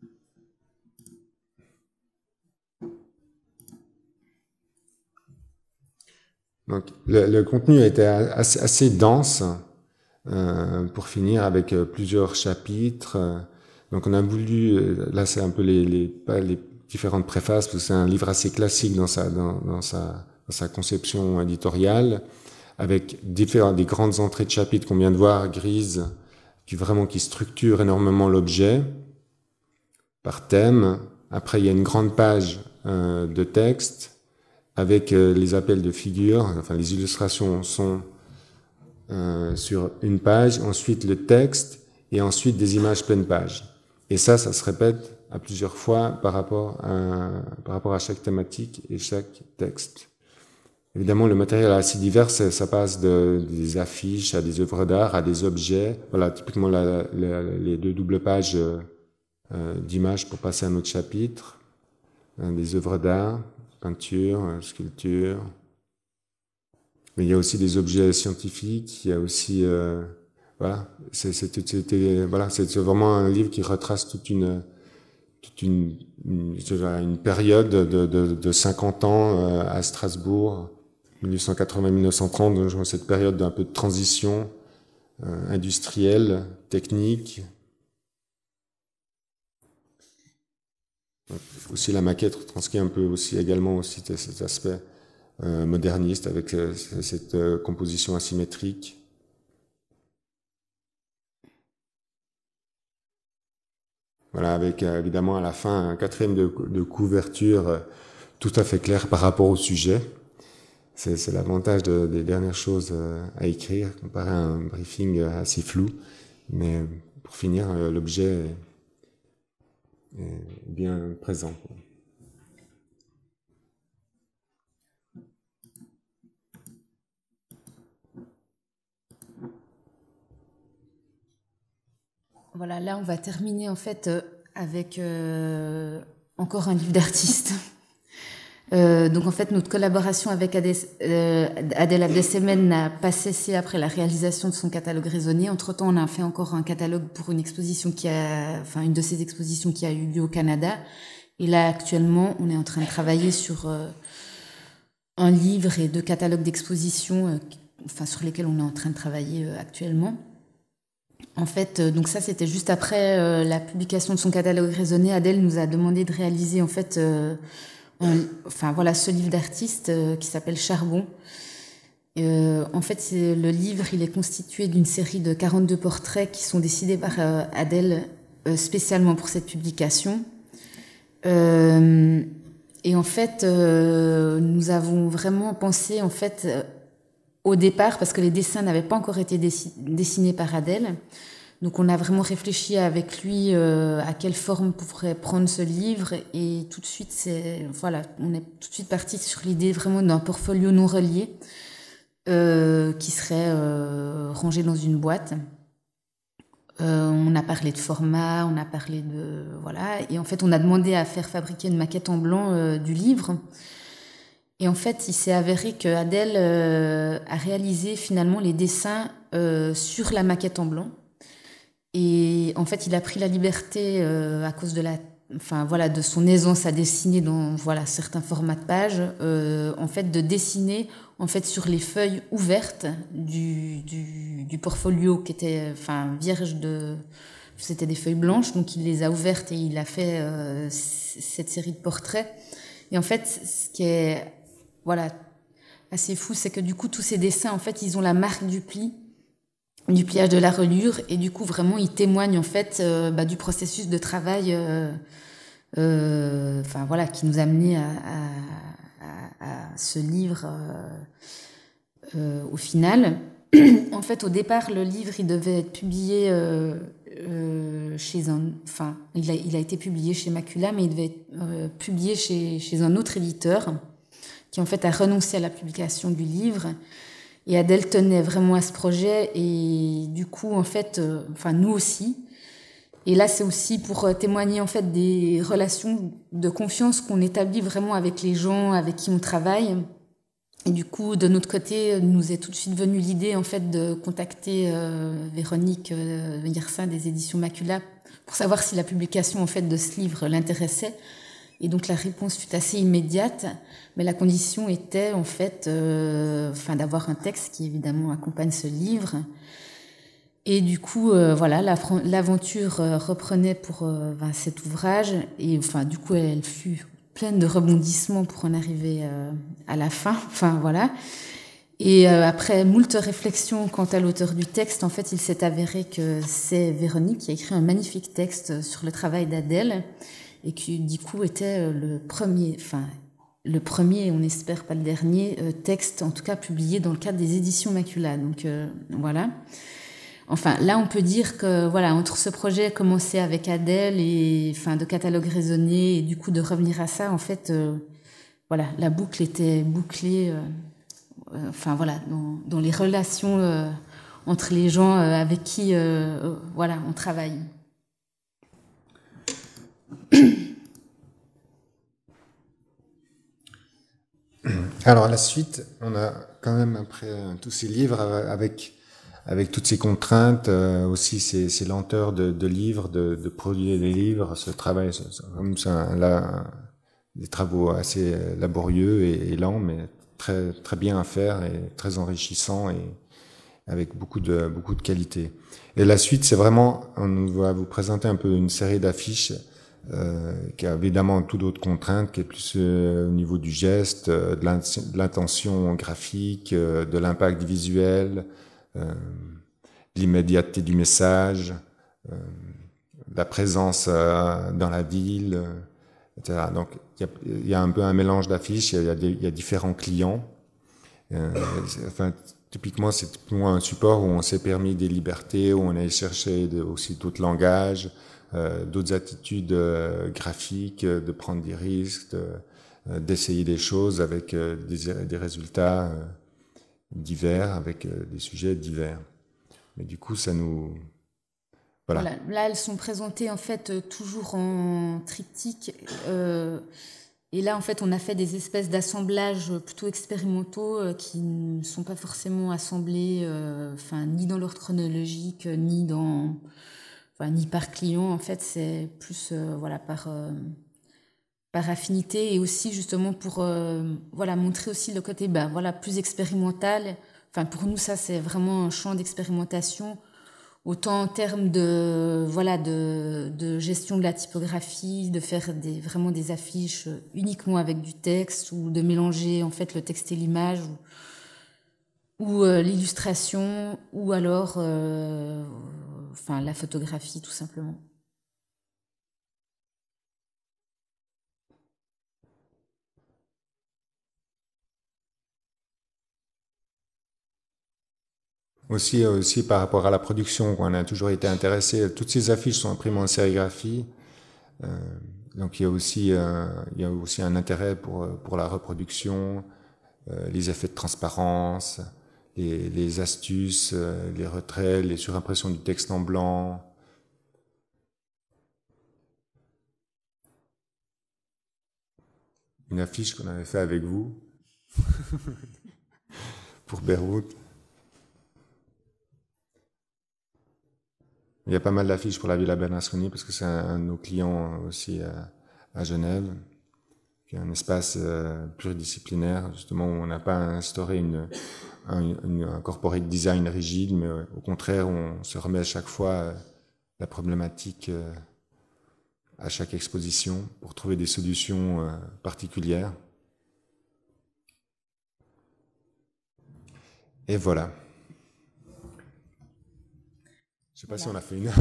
Donc le, le contenu était assez, assez dense. Euh, pour finir avec euh, plusieurs chapitres. Donc on a voulu, euh, là c'est un peu les, les, pas les différentes préfaces, parce que c'est un livre assez classique dans sa, dans, dans sa, dans sa conception éditoriale, avec différents, des grandes entrées de chapitres qu'on vient de voir, grises, qui vraiment qui structurent énormément l'objet par thème. Après il y a une grande page euh, de texte avec euh, les appels de figures, enfin les illustrations sont Euh, sur une page, ensuite le texte, et ensuite des images pleine page. Et ça, ça se répète à plusieurs fois par rapport à, par rapport à chaque thématique et chaque texte. Évidemment, le matériel est assez divers, ça, ça passe de, des affiches à des œuvres d'art, à des objets. Voilà, typiquement la, la, les deux doubles pages euh, d'images pour passer à un autre chapitre. Hein, des œuvres d'art, peinture, sculpture. Mais il y a aussi des objets scientifiques, il y a aussi, euh, voilà, c'est, c'est, c'est, voilà, c'est vraiment un livre qui retrace toute une, toute une, une, une période de, de, de cinquante ans euh, à Strasbourg, mille huit cent quatre-vingts à mille neuf cent trente, donc cette période d'un peu de transition euh, industrielle, technique. Donc, aussi la maquette retranscrit un peu aussi également aussi cet aspect Euh, moderniste avec euh, cette euh, composition asymétrique. Voilà, avec euh, évidemment à la fin un quatrième de, de couverture euh, tout à fait clair par rapport au sujet. C'est, c'est l'avantage de, des dernières choses euh, à écrire comparé à un briefing assez flou. Mais pour finir, euh, l'objet est, est bien présent, quoi. Voilà, là on va terminer en fait euh, avec euh, encore un livre d'artiste. Euh, donc en fait, notre collaboration avec Adèle, euh, Adèle Abdessemen n'a pas cessé après la réalisation de son catalogue raisonné. Entre-temps, on a fait encore un catalogue pour une exposition qui a, enfin une de ces expositions qui a eu lieu au Canada. Et là, actuellement, on est en train de travailler sur euh, un livre et deux catalogues d'exposition, euh, enfin sur lesquels on est en train de travailler euh, actuellement. En fait, euh, donc ça, c'était juste après euh, la publication de son catalogue raisonné. Adèle nous a demandé de réaliser en fait euh, Un, enfin voilà, ce livre d'artiste euh, qui s'appelle Charbon. Euh, en fait, c'est, le livre, il est constitué d'une série de quarante-deux portraits qui sont décidés par euh, Adèle euh, spécialement pour cette publication. Euh, et en fait, euh, nous avons vraiment pensé, en fait, euh, au départ, parce que les dessins n'avaient pas encore été dessi- dessinés par Adèle. Donc on a vraiment réfléchi avec lui euh, à quelle forme pourrait prendre ce livre et tout de suite c'est voilà on est tout de suite parti sur l'idée vraiment d'un portfolio non relié euh, qui serait euh, rangé dans une boîte. Euh, on a parlé de format, on a parlé de voilà et en fait on a demandé à faire fabriquer une maquette en blanc euh, du livre. Et en fait il s'est avéré que Adèle euh, a réalisé finalement les dessins euh, sur la maquette en blanc. Et en fait, il a pris la liberté, euh, à cause de la, enfin voilà, de son aisance à dessiner dans voilà certains formats de pages, euh, en fait, de dessiner en fait sur les feuilles ouvertes du du, du portfolio qui était, enfin vierge de, c'était des feuilles blanches, donc il les a ouvertes et il a fait euh, cette série de portraits. Et en fait, ce qui est voilà assez fou, c'est que du coup tous ces dessins, en fait, ils ont la marque du pli. Du pliage de la reliure et du coup vraiment il témoigne en fait euh, bah, du processus de travail euh, euh, enfin voilà qui nous a amené à, à, à, à ce livre euh, euh, au final. En fait au départ le livre il devait être publié euh, euh, chez un enfin il a, il a été publié chez Macula mais il devait être euh, publié chez, chez un autre éditeur qui en fait a renoncé à la publication du livre. Et Adèle tenait vraiment à ce projet et du coup, en fait, euh, enfin nous aussi. Et là, c'est aussi pour euh, témoigner en fait des relations de confiance qu'on établit vraiment avec les gens avec qui on travaille. Et du coup, de notre côté, nous est tout de suite venue l'idée en fait de contacter euh, Véronique euh, Yersin des éditions Macula pour savoir si la publication en fait de ce livre l'intéressait. Et donc la réponse fut assez immédiate, mais la condition était en fait, euh, enfin d'avoir un texte qui évidemment accompagne ce livre. Et du coup, euh, voilà, l'aventure euh, reprenait pour euh, ben, cet ouvrage, et enfin du coup elle fut pleine de rebondissements pour en arriver euh, à la fin. Enfin voilà. Et euh, après moult réflexions quant à l'auteur du texte, en fait, il s'est avéré que c'est Véronique qui a écrit un magnifique texte sur le travail d'Adèle. Et qui du coup était le premier, enfin le premier, on espère pas le dernier, euh, texte en tout cas publié dans le cadre des éditions Macula. Donc euh, voilà. Enfin là on peut dire que voilà entre ce projet commencé avec Adèle et enfin de catalogue raisonné et du coup de revenir à ça en fait euh, voilà la boucle était bouclée. Euh, euh, enfin voilà dans, dans les relations euh, entre les gens euh, avec qui euh, euh, voilà on travaille. Alors, à la suite, on a quand même, après euh, tous ces livres, euh, avec, avec toutes ces contraintes, euh, aussi ces, ces lenteurs de, de livres, de, de produire des livres, ce travail, c'est comme ça, là, des travaux assez laborieux et, et lents, mais très, très bien à faire et très enrichissants et avec beaucoup de, beaucoup de qualité. Et la suite, c'est vraiment, on va vous présenter un peu une série d'affiches Euh, qui a évidemment tout d'autres contraintes, qui est plus euh, au niveau du geste, euh, de l'intention graphique, euh, de l'impact visuel, euh, de l'immédiateté du message, euh, de la présence euh, dans la ville, euh, et cetera. Donc il y a, y a un peu un mélange d'affiches, il y a, y, y a différents clients. Euh, enfin, typiquement, c'est un support où on s'est permis des libertés, où on a cherché de, aussi d'autres langages, Euh, d'autres attitudes euh, graphiques, euh, de prendre des risques, de, euh, d'essayer des choses avec euh, des, des résultats euh, divers, avec euh, des sujets divers. Mais du coup, ça nous... Voilà. Voilà. Là, elles sont présentées en fait toujours en triptyque. Euh, Et là, en fait, on a fait des espèces d'assemblages plutôt expérimentaux euh, qui ne sont pas forcément assemblés, euh, enfin, ni dans l'ordre chronologique, ni dans, enfin, ni par client. En fait, c'est plus, euh, voilà, par, euh, par affinité et aussi justement pour, euh, voilà, montrer aussi le côté, ben, voilà, plus expérimental. Enfin, pour nous, ça, c'est vraiment un champ d'expérimentation. Autant en termes de, voilà, de, de gestion de la typographie, de faire des, vraiment des affiches uniquement avec du texte ou de mélanger en fait le texte et l'image ou, ou euh, l'illustration ou alors euh, enfin, la photographie tout simplement. Aussi, aussi par rapport à la production, on a toujours été intéressé. Toutes ces affiches sont imprimées en sérigraphie. Euh, donc il y a aussi, euh, il y a aussi un intérêt pour, pour la reproduction, euh, les effets de transparence, les, les astuces, euh, les retraits, les surimpressions du texte en blanc. Une affiche qu'on avait fait avec vous pour Beyrouth. Il y a pas mal d'affiches pour la Villa Bernasconi parce que c'est un, un de nos clients aussi à, à Genève, qui est un espace euh, pluridisciplinaire, justement où on n'a pas instauré une, un, une, un corporate design rigide, mais euh, au contraire, on se remet à chaque fois euh, la problématique euh, à chaque exposition pour trouver des solutions euh, particulières. Et voilà. Je sais pas voilà. Si on a fait une heure.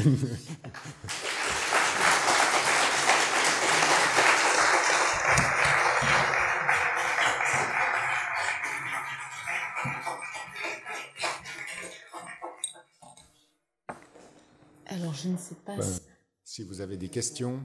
Alors, je ne sais pas ben, si... si vous avez des questions.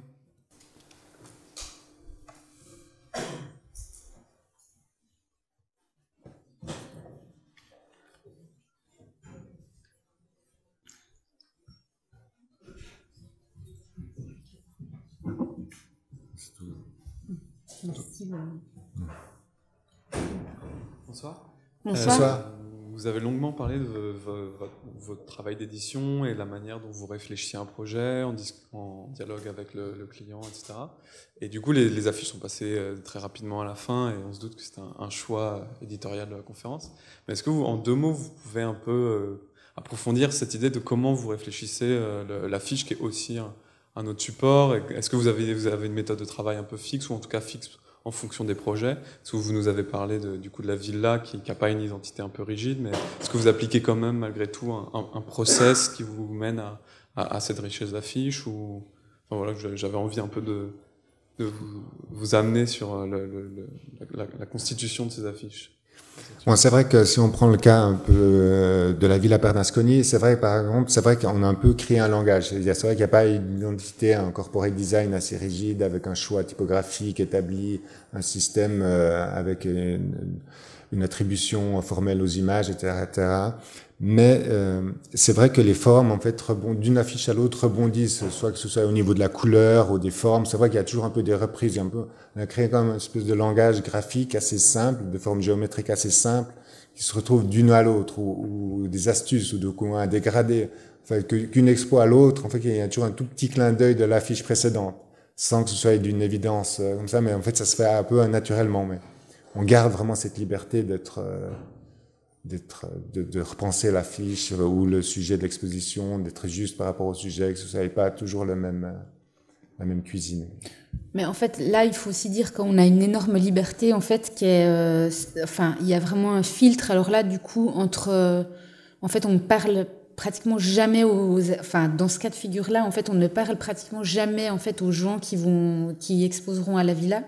Bonsoir. Bonsoir. Bonsoir. Euh, vous avez longuement parlé de votre, votre travail d'édition et la manière dont vous réfléchissez à un projet en, en dialogue avec le, le client, et cetera. Et du coup, les, les affiches sont passées très rapidement à la fin et on se doute que c'était un, un choix éditorial de la conférence. Mais est-ce que, vous, en deux mots, vous pouvez un peu euh, approfondir cette idée de comment vous réfléchissez euh, l'affiche qui est aussi un, un autre support? Est-ce que vous avez, vous avez une méthode de travail un peu fixe ou en tout cas fixe en fonction des projets? Parce que vous nous avez parlé de, du coup de la villa qui n'a pas une identité un peu rigide, mais est-ce que vous appliquez quand même malgré tout un, un, un process qui vous mène à, à, à cette richesse d'affiches ou... Enfin, voilà, j'avais envie un peu de, de vous, vous amener sur le, le, le, la, la constitution de ces affiches. Bon, c'est vrai que si on prend le cas un peu de la Villa Bernasconi, c'est vrai par exemple, c'est vrai qu'on a un peu créé un langage. C'est vrai qu'il n'y a pas une identité, un corporate design assez rigide avec un choix typographique établi, un système avec une, une attribution formelle aux images, et cetera, et cetera. Mais euh, c'est vrai que les formes, en fait, d'une affiche à l'autre rebondissent, soit que ce soit au niveau de la couleur ou des formes. C'est vrai qu'il y a toujours un peu des reprises. Il y a un peu, on a créé quand même une espèce de langage graphique assez simple, de forme géométrique assez simple, qui se retrouve d'une à l'autre, ou, ou des astuces, ou de un dégradé. Enfin, qu'une expo à l'autre, en fait, il y a toujours un tout petit clin d'œil de l'affiche précédente, sans que ce soit d'une évidence euh, comme ça. Mais en fait, ça se fait un peu naturellement. Mais on garde vraiment cette liberté d'être... Euh, d'être, de, de repenser l'affiche ou le sujet de l'exposition, d'être juste par rapport au sujet, que ce n'est pas toujours le même, la même cuisine. Mais en fait, là, il faut aussi dire qu'on a une énorme liberté, en fait, qui est, euh, enfin, il y a vraiment un filtre. Alors là, du coup, entre, euh, en fait, on ne parle pratiquement jamais aux, enfin, dans ce cas de figure-là, en fait, on ne parle pratiquement jamais, en fait, aux gens qui vont, qui exposeront à la villa.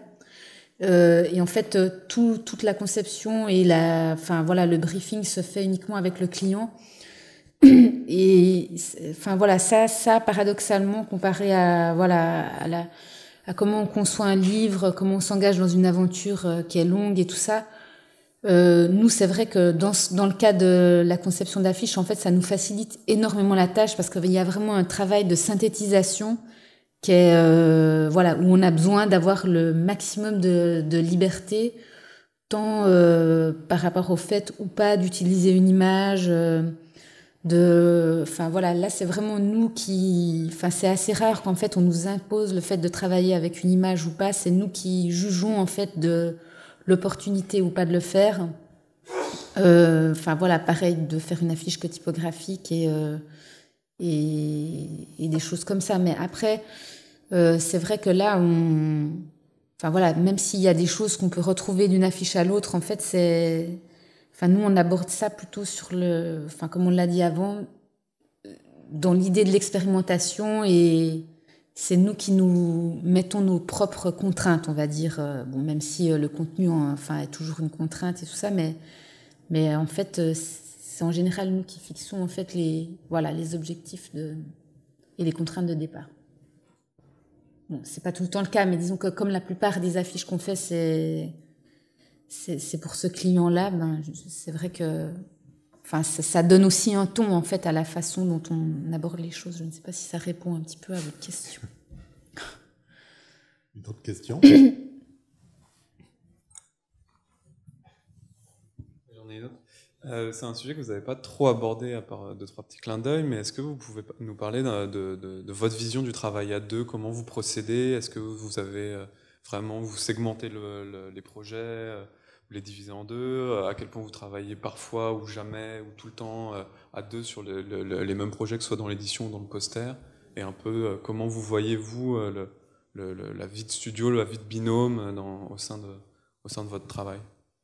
Euh, et en fait, tout, toute la conception et la, enfin voilà, le briefing se fait uniquement avec le client. Et enfin voilà, ça, ça paradoxalement comparé à voilà à, la, à comment on conçoit un livre, comment on s'engage dans une aventure qui est longue et tout ça. Euh, nous, c'est vrai que dans dans le cas de la conception d'affiches, en fait, ça nous facilite énormément la tâche parce qu'il y a vraiment un travail de synthétisation qui est, euh, voilà, où on a besoin d'avoir le maximum de, de liberté, tant euh, par rapport au fait ou pas d'utiliser une image. Euh, de, enfin voilà, là c'est vraiment nous qui, enfin c'est assez rare qu'en fait on nous impose le fait de travailler avec une image ou pas. C'est nous qui jugeons en fait de l'opportunité ou pas de le faire. Euh, enfin voilà, pareil de faire une affiche que typographique et euh, et, et des choses comme ça. Mais après, euh, c'est vrai que là on, enfin voilà, même s'il y a des choses qu'on peut retrouver d'une affiche à l'autre, en fait c'est Enfin, nous, on aborde ça plutôt sur le, enfin, comme on l'a dit avant, dans l'idée de l'expérimentation, et c'est nous qui nous mettons nos propres contraintes, on va dire. Bon, même si le contenu, enfin, est toujours une contrainte et tout ça, mais, mais en fait, c'est en général nous qui fixons en fait les, voilà, les objectifs de, et les contraintes de départ. Bon, c'est pas tout le temps le cas, mais disons que comme la plupart des affiches qu'on fait, c'est c'est pour ce client-là, ben, c'est vrai que enfin, ça, ça donne aussi un ton en fait, à la façon dont on aborde les choses. Je ne sais pas si ça répond un petit peu à votre question. Une autre question? J'en ai une autre. Euh, c'est un sujet que vous n'avez pas trop abordé, à part deux, trois petits clins d'œil, mais est-ce que vous pouvez nous parler de, de, de, de votre vision du travail à deux? Comment vous procédez? Est-ce que vous avez vraiment, vous segmentez le, le, les projets, vous les divisez en deux? À quel point vous travaillez parfois ou jamais, ou tout le temps à deux sur le, le, les mêmes projets, que ce soit dans l'édition ou dans le poster? Et un peu, comment vous voyez-vous le, le, le, la vie de studio, la vie de binôme dans, au, sein de, au sein de votre travail?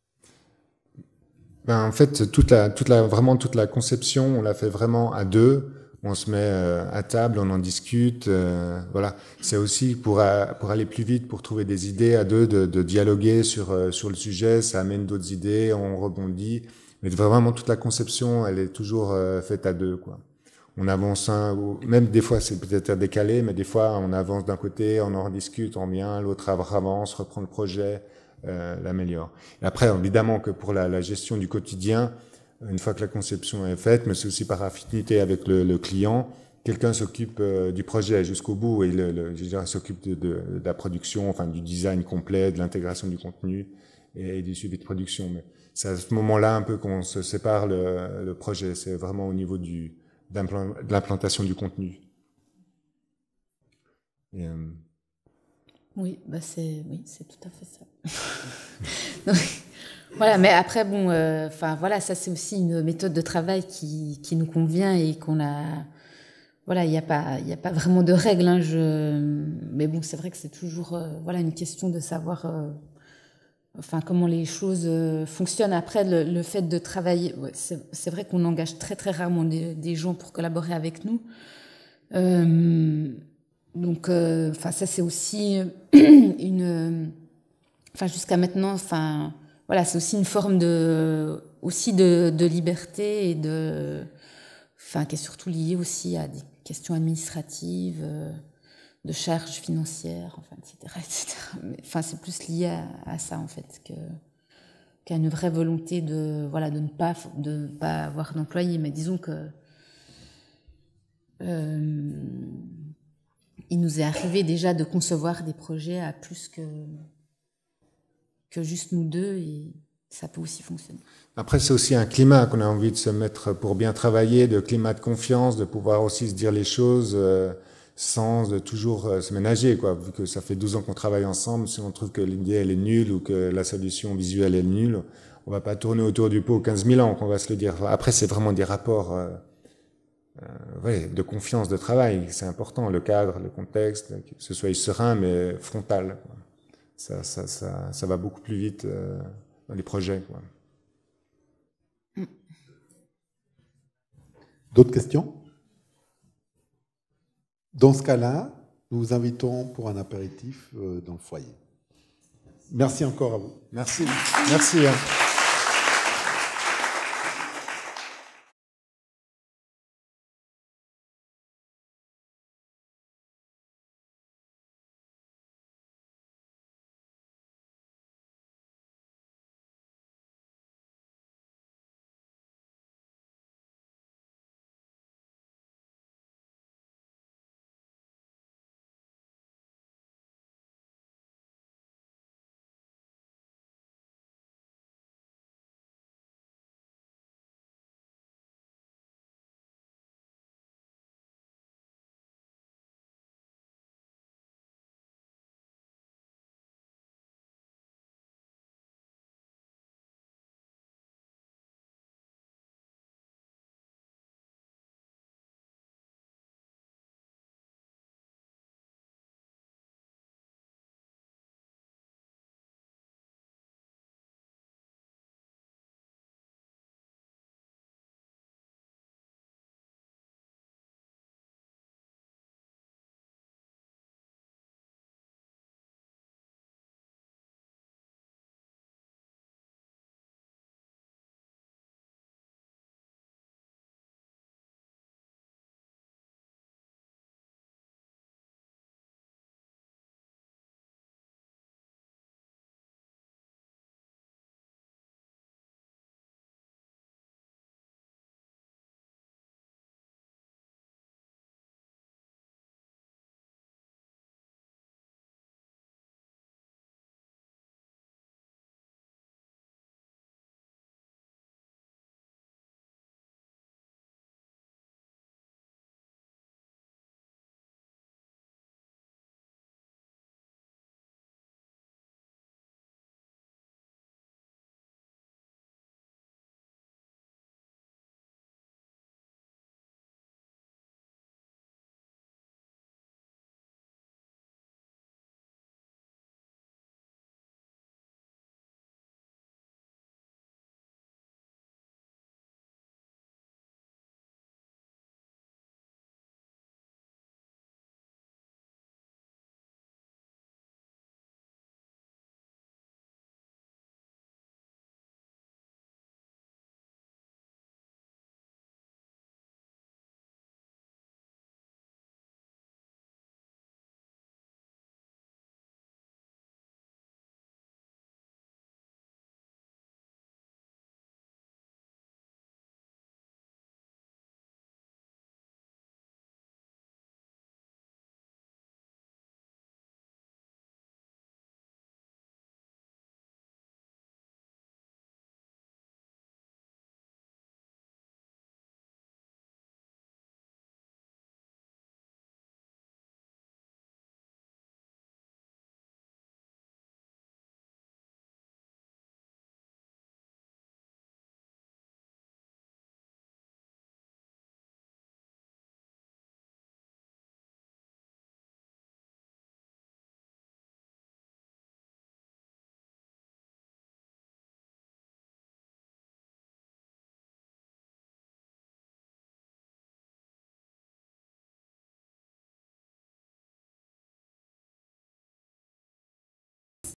Ben, en fait, toute la, toute la, vraiment toute la conception, on l'a fait vraiment à deux. On se met euh, à table, on en discute. Euh, voilà, c'est aussi pour euh, pour aller plus vite, pour trouver des idées à deux, de, de dialoguer sur euh, sur le sujet. Ça amène d'autres idées, on rebondit. Mais vraiment toute la conception, elle est toujours euh, faite à deux, quoi. On avance un, ou même des fois c'est peut-être décalé, mais des fois on avance d'un côté, on en discute, on vient, l'autre avance, reprend le projet. Euh, l'améliore. Et après, évidemment que pour la, la gestion du quotidien, une fois que la conception est faite, mais c'est aussi par affinité avec le, le client, quelqu'un s'occupe euh, du projet jusqu'au bout et le, le, je dirais, s'occupe de, de, de la production, enfin du design complet, de l'intégration du contenu et, et du suivi de production. Mais c'est à ce moment-là un peu qu'on se sépare le, le projet. C'est vraiment au niveau du, de l'implantation du contenu. Et, euh, Oui, bah c'est oui, c'est tout à fait ça. Donc, voilà, mais après bon, enfin euh, voilà, ça c'est aussi une méthode de travail qui qui nous convient et qu'on a. Voilà, il n'y a pas il y a pas vraiment de règles. Hein, je. Mais bon, c'est vrai que c'est toujours euh, voilà une question de savoir. Euh, Enfin, comment les choses euh, fonctionnent. Après, le, le fait de travailler, ouais, c'est vrai qu'on engage très très rarement des, des gens pour collaborer avec nous. Euh, Donc, euh, enfin, ça c'est aussi une, enfin jusqu'à maintenant, enfin voilà, c'est aussi une forme de, aussi de, de liberté et de, enfin qui est surtout liée aussi à des questions administratives, euh, de charges financières, enfin et cetera, et cetera. Mais, enfin, c'est plus lié à, à ça en fait que qu'à une vraie volonté de, voilà, de ne pas, de ne pas avoir d'employés. Mais disons que euh, il nous est arrivé déjà de concevoir des projets à plus que, que juste nous deux, et ça peut aussi fonctionner. Après, c'est aussi un climat qu'on a envie de se mettre pour bien travailler, de climat de confiance, de pouvoir aussi se dire les choses euh, sans de toujours euh, se ménager, quoi. Vu que ça fait douze ans qu'on travaille ensemble, si on trouve que l'idée elle est nulle ou que la solution visuelle est nulle, on va pas tourner autour du pot quinze mille ans, qu'on va se le dire. Après, c'est vraiment des rapports euh, Euh, ouais, de confiance de travail, c'est important, le cadre, le contexte, que ce soit serein mais frontal, quoi. Ça, ça, ça, ça va beaucoup plus vite euh, dans les projets, quoi. D'autres questions? Dans ce cas-là, nous vous invitons pour un apéritif euh, dans le foyer. Merci encore à vous. Merci. Merci. Hein.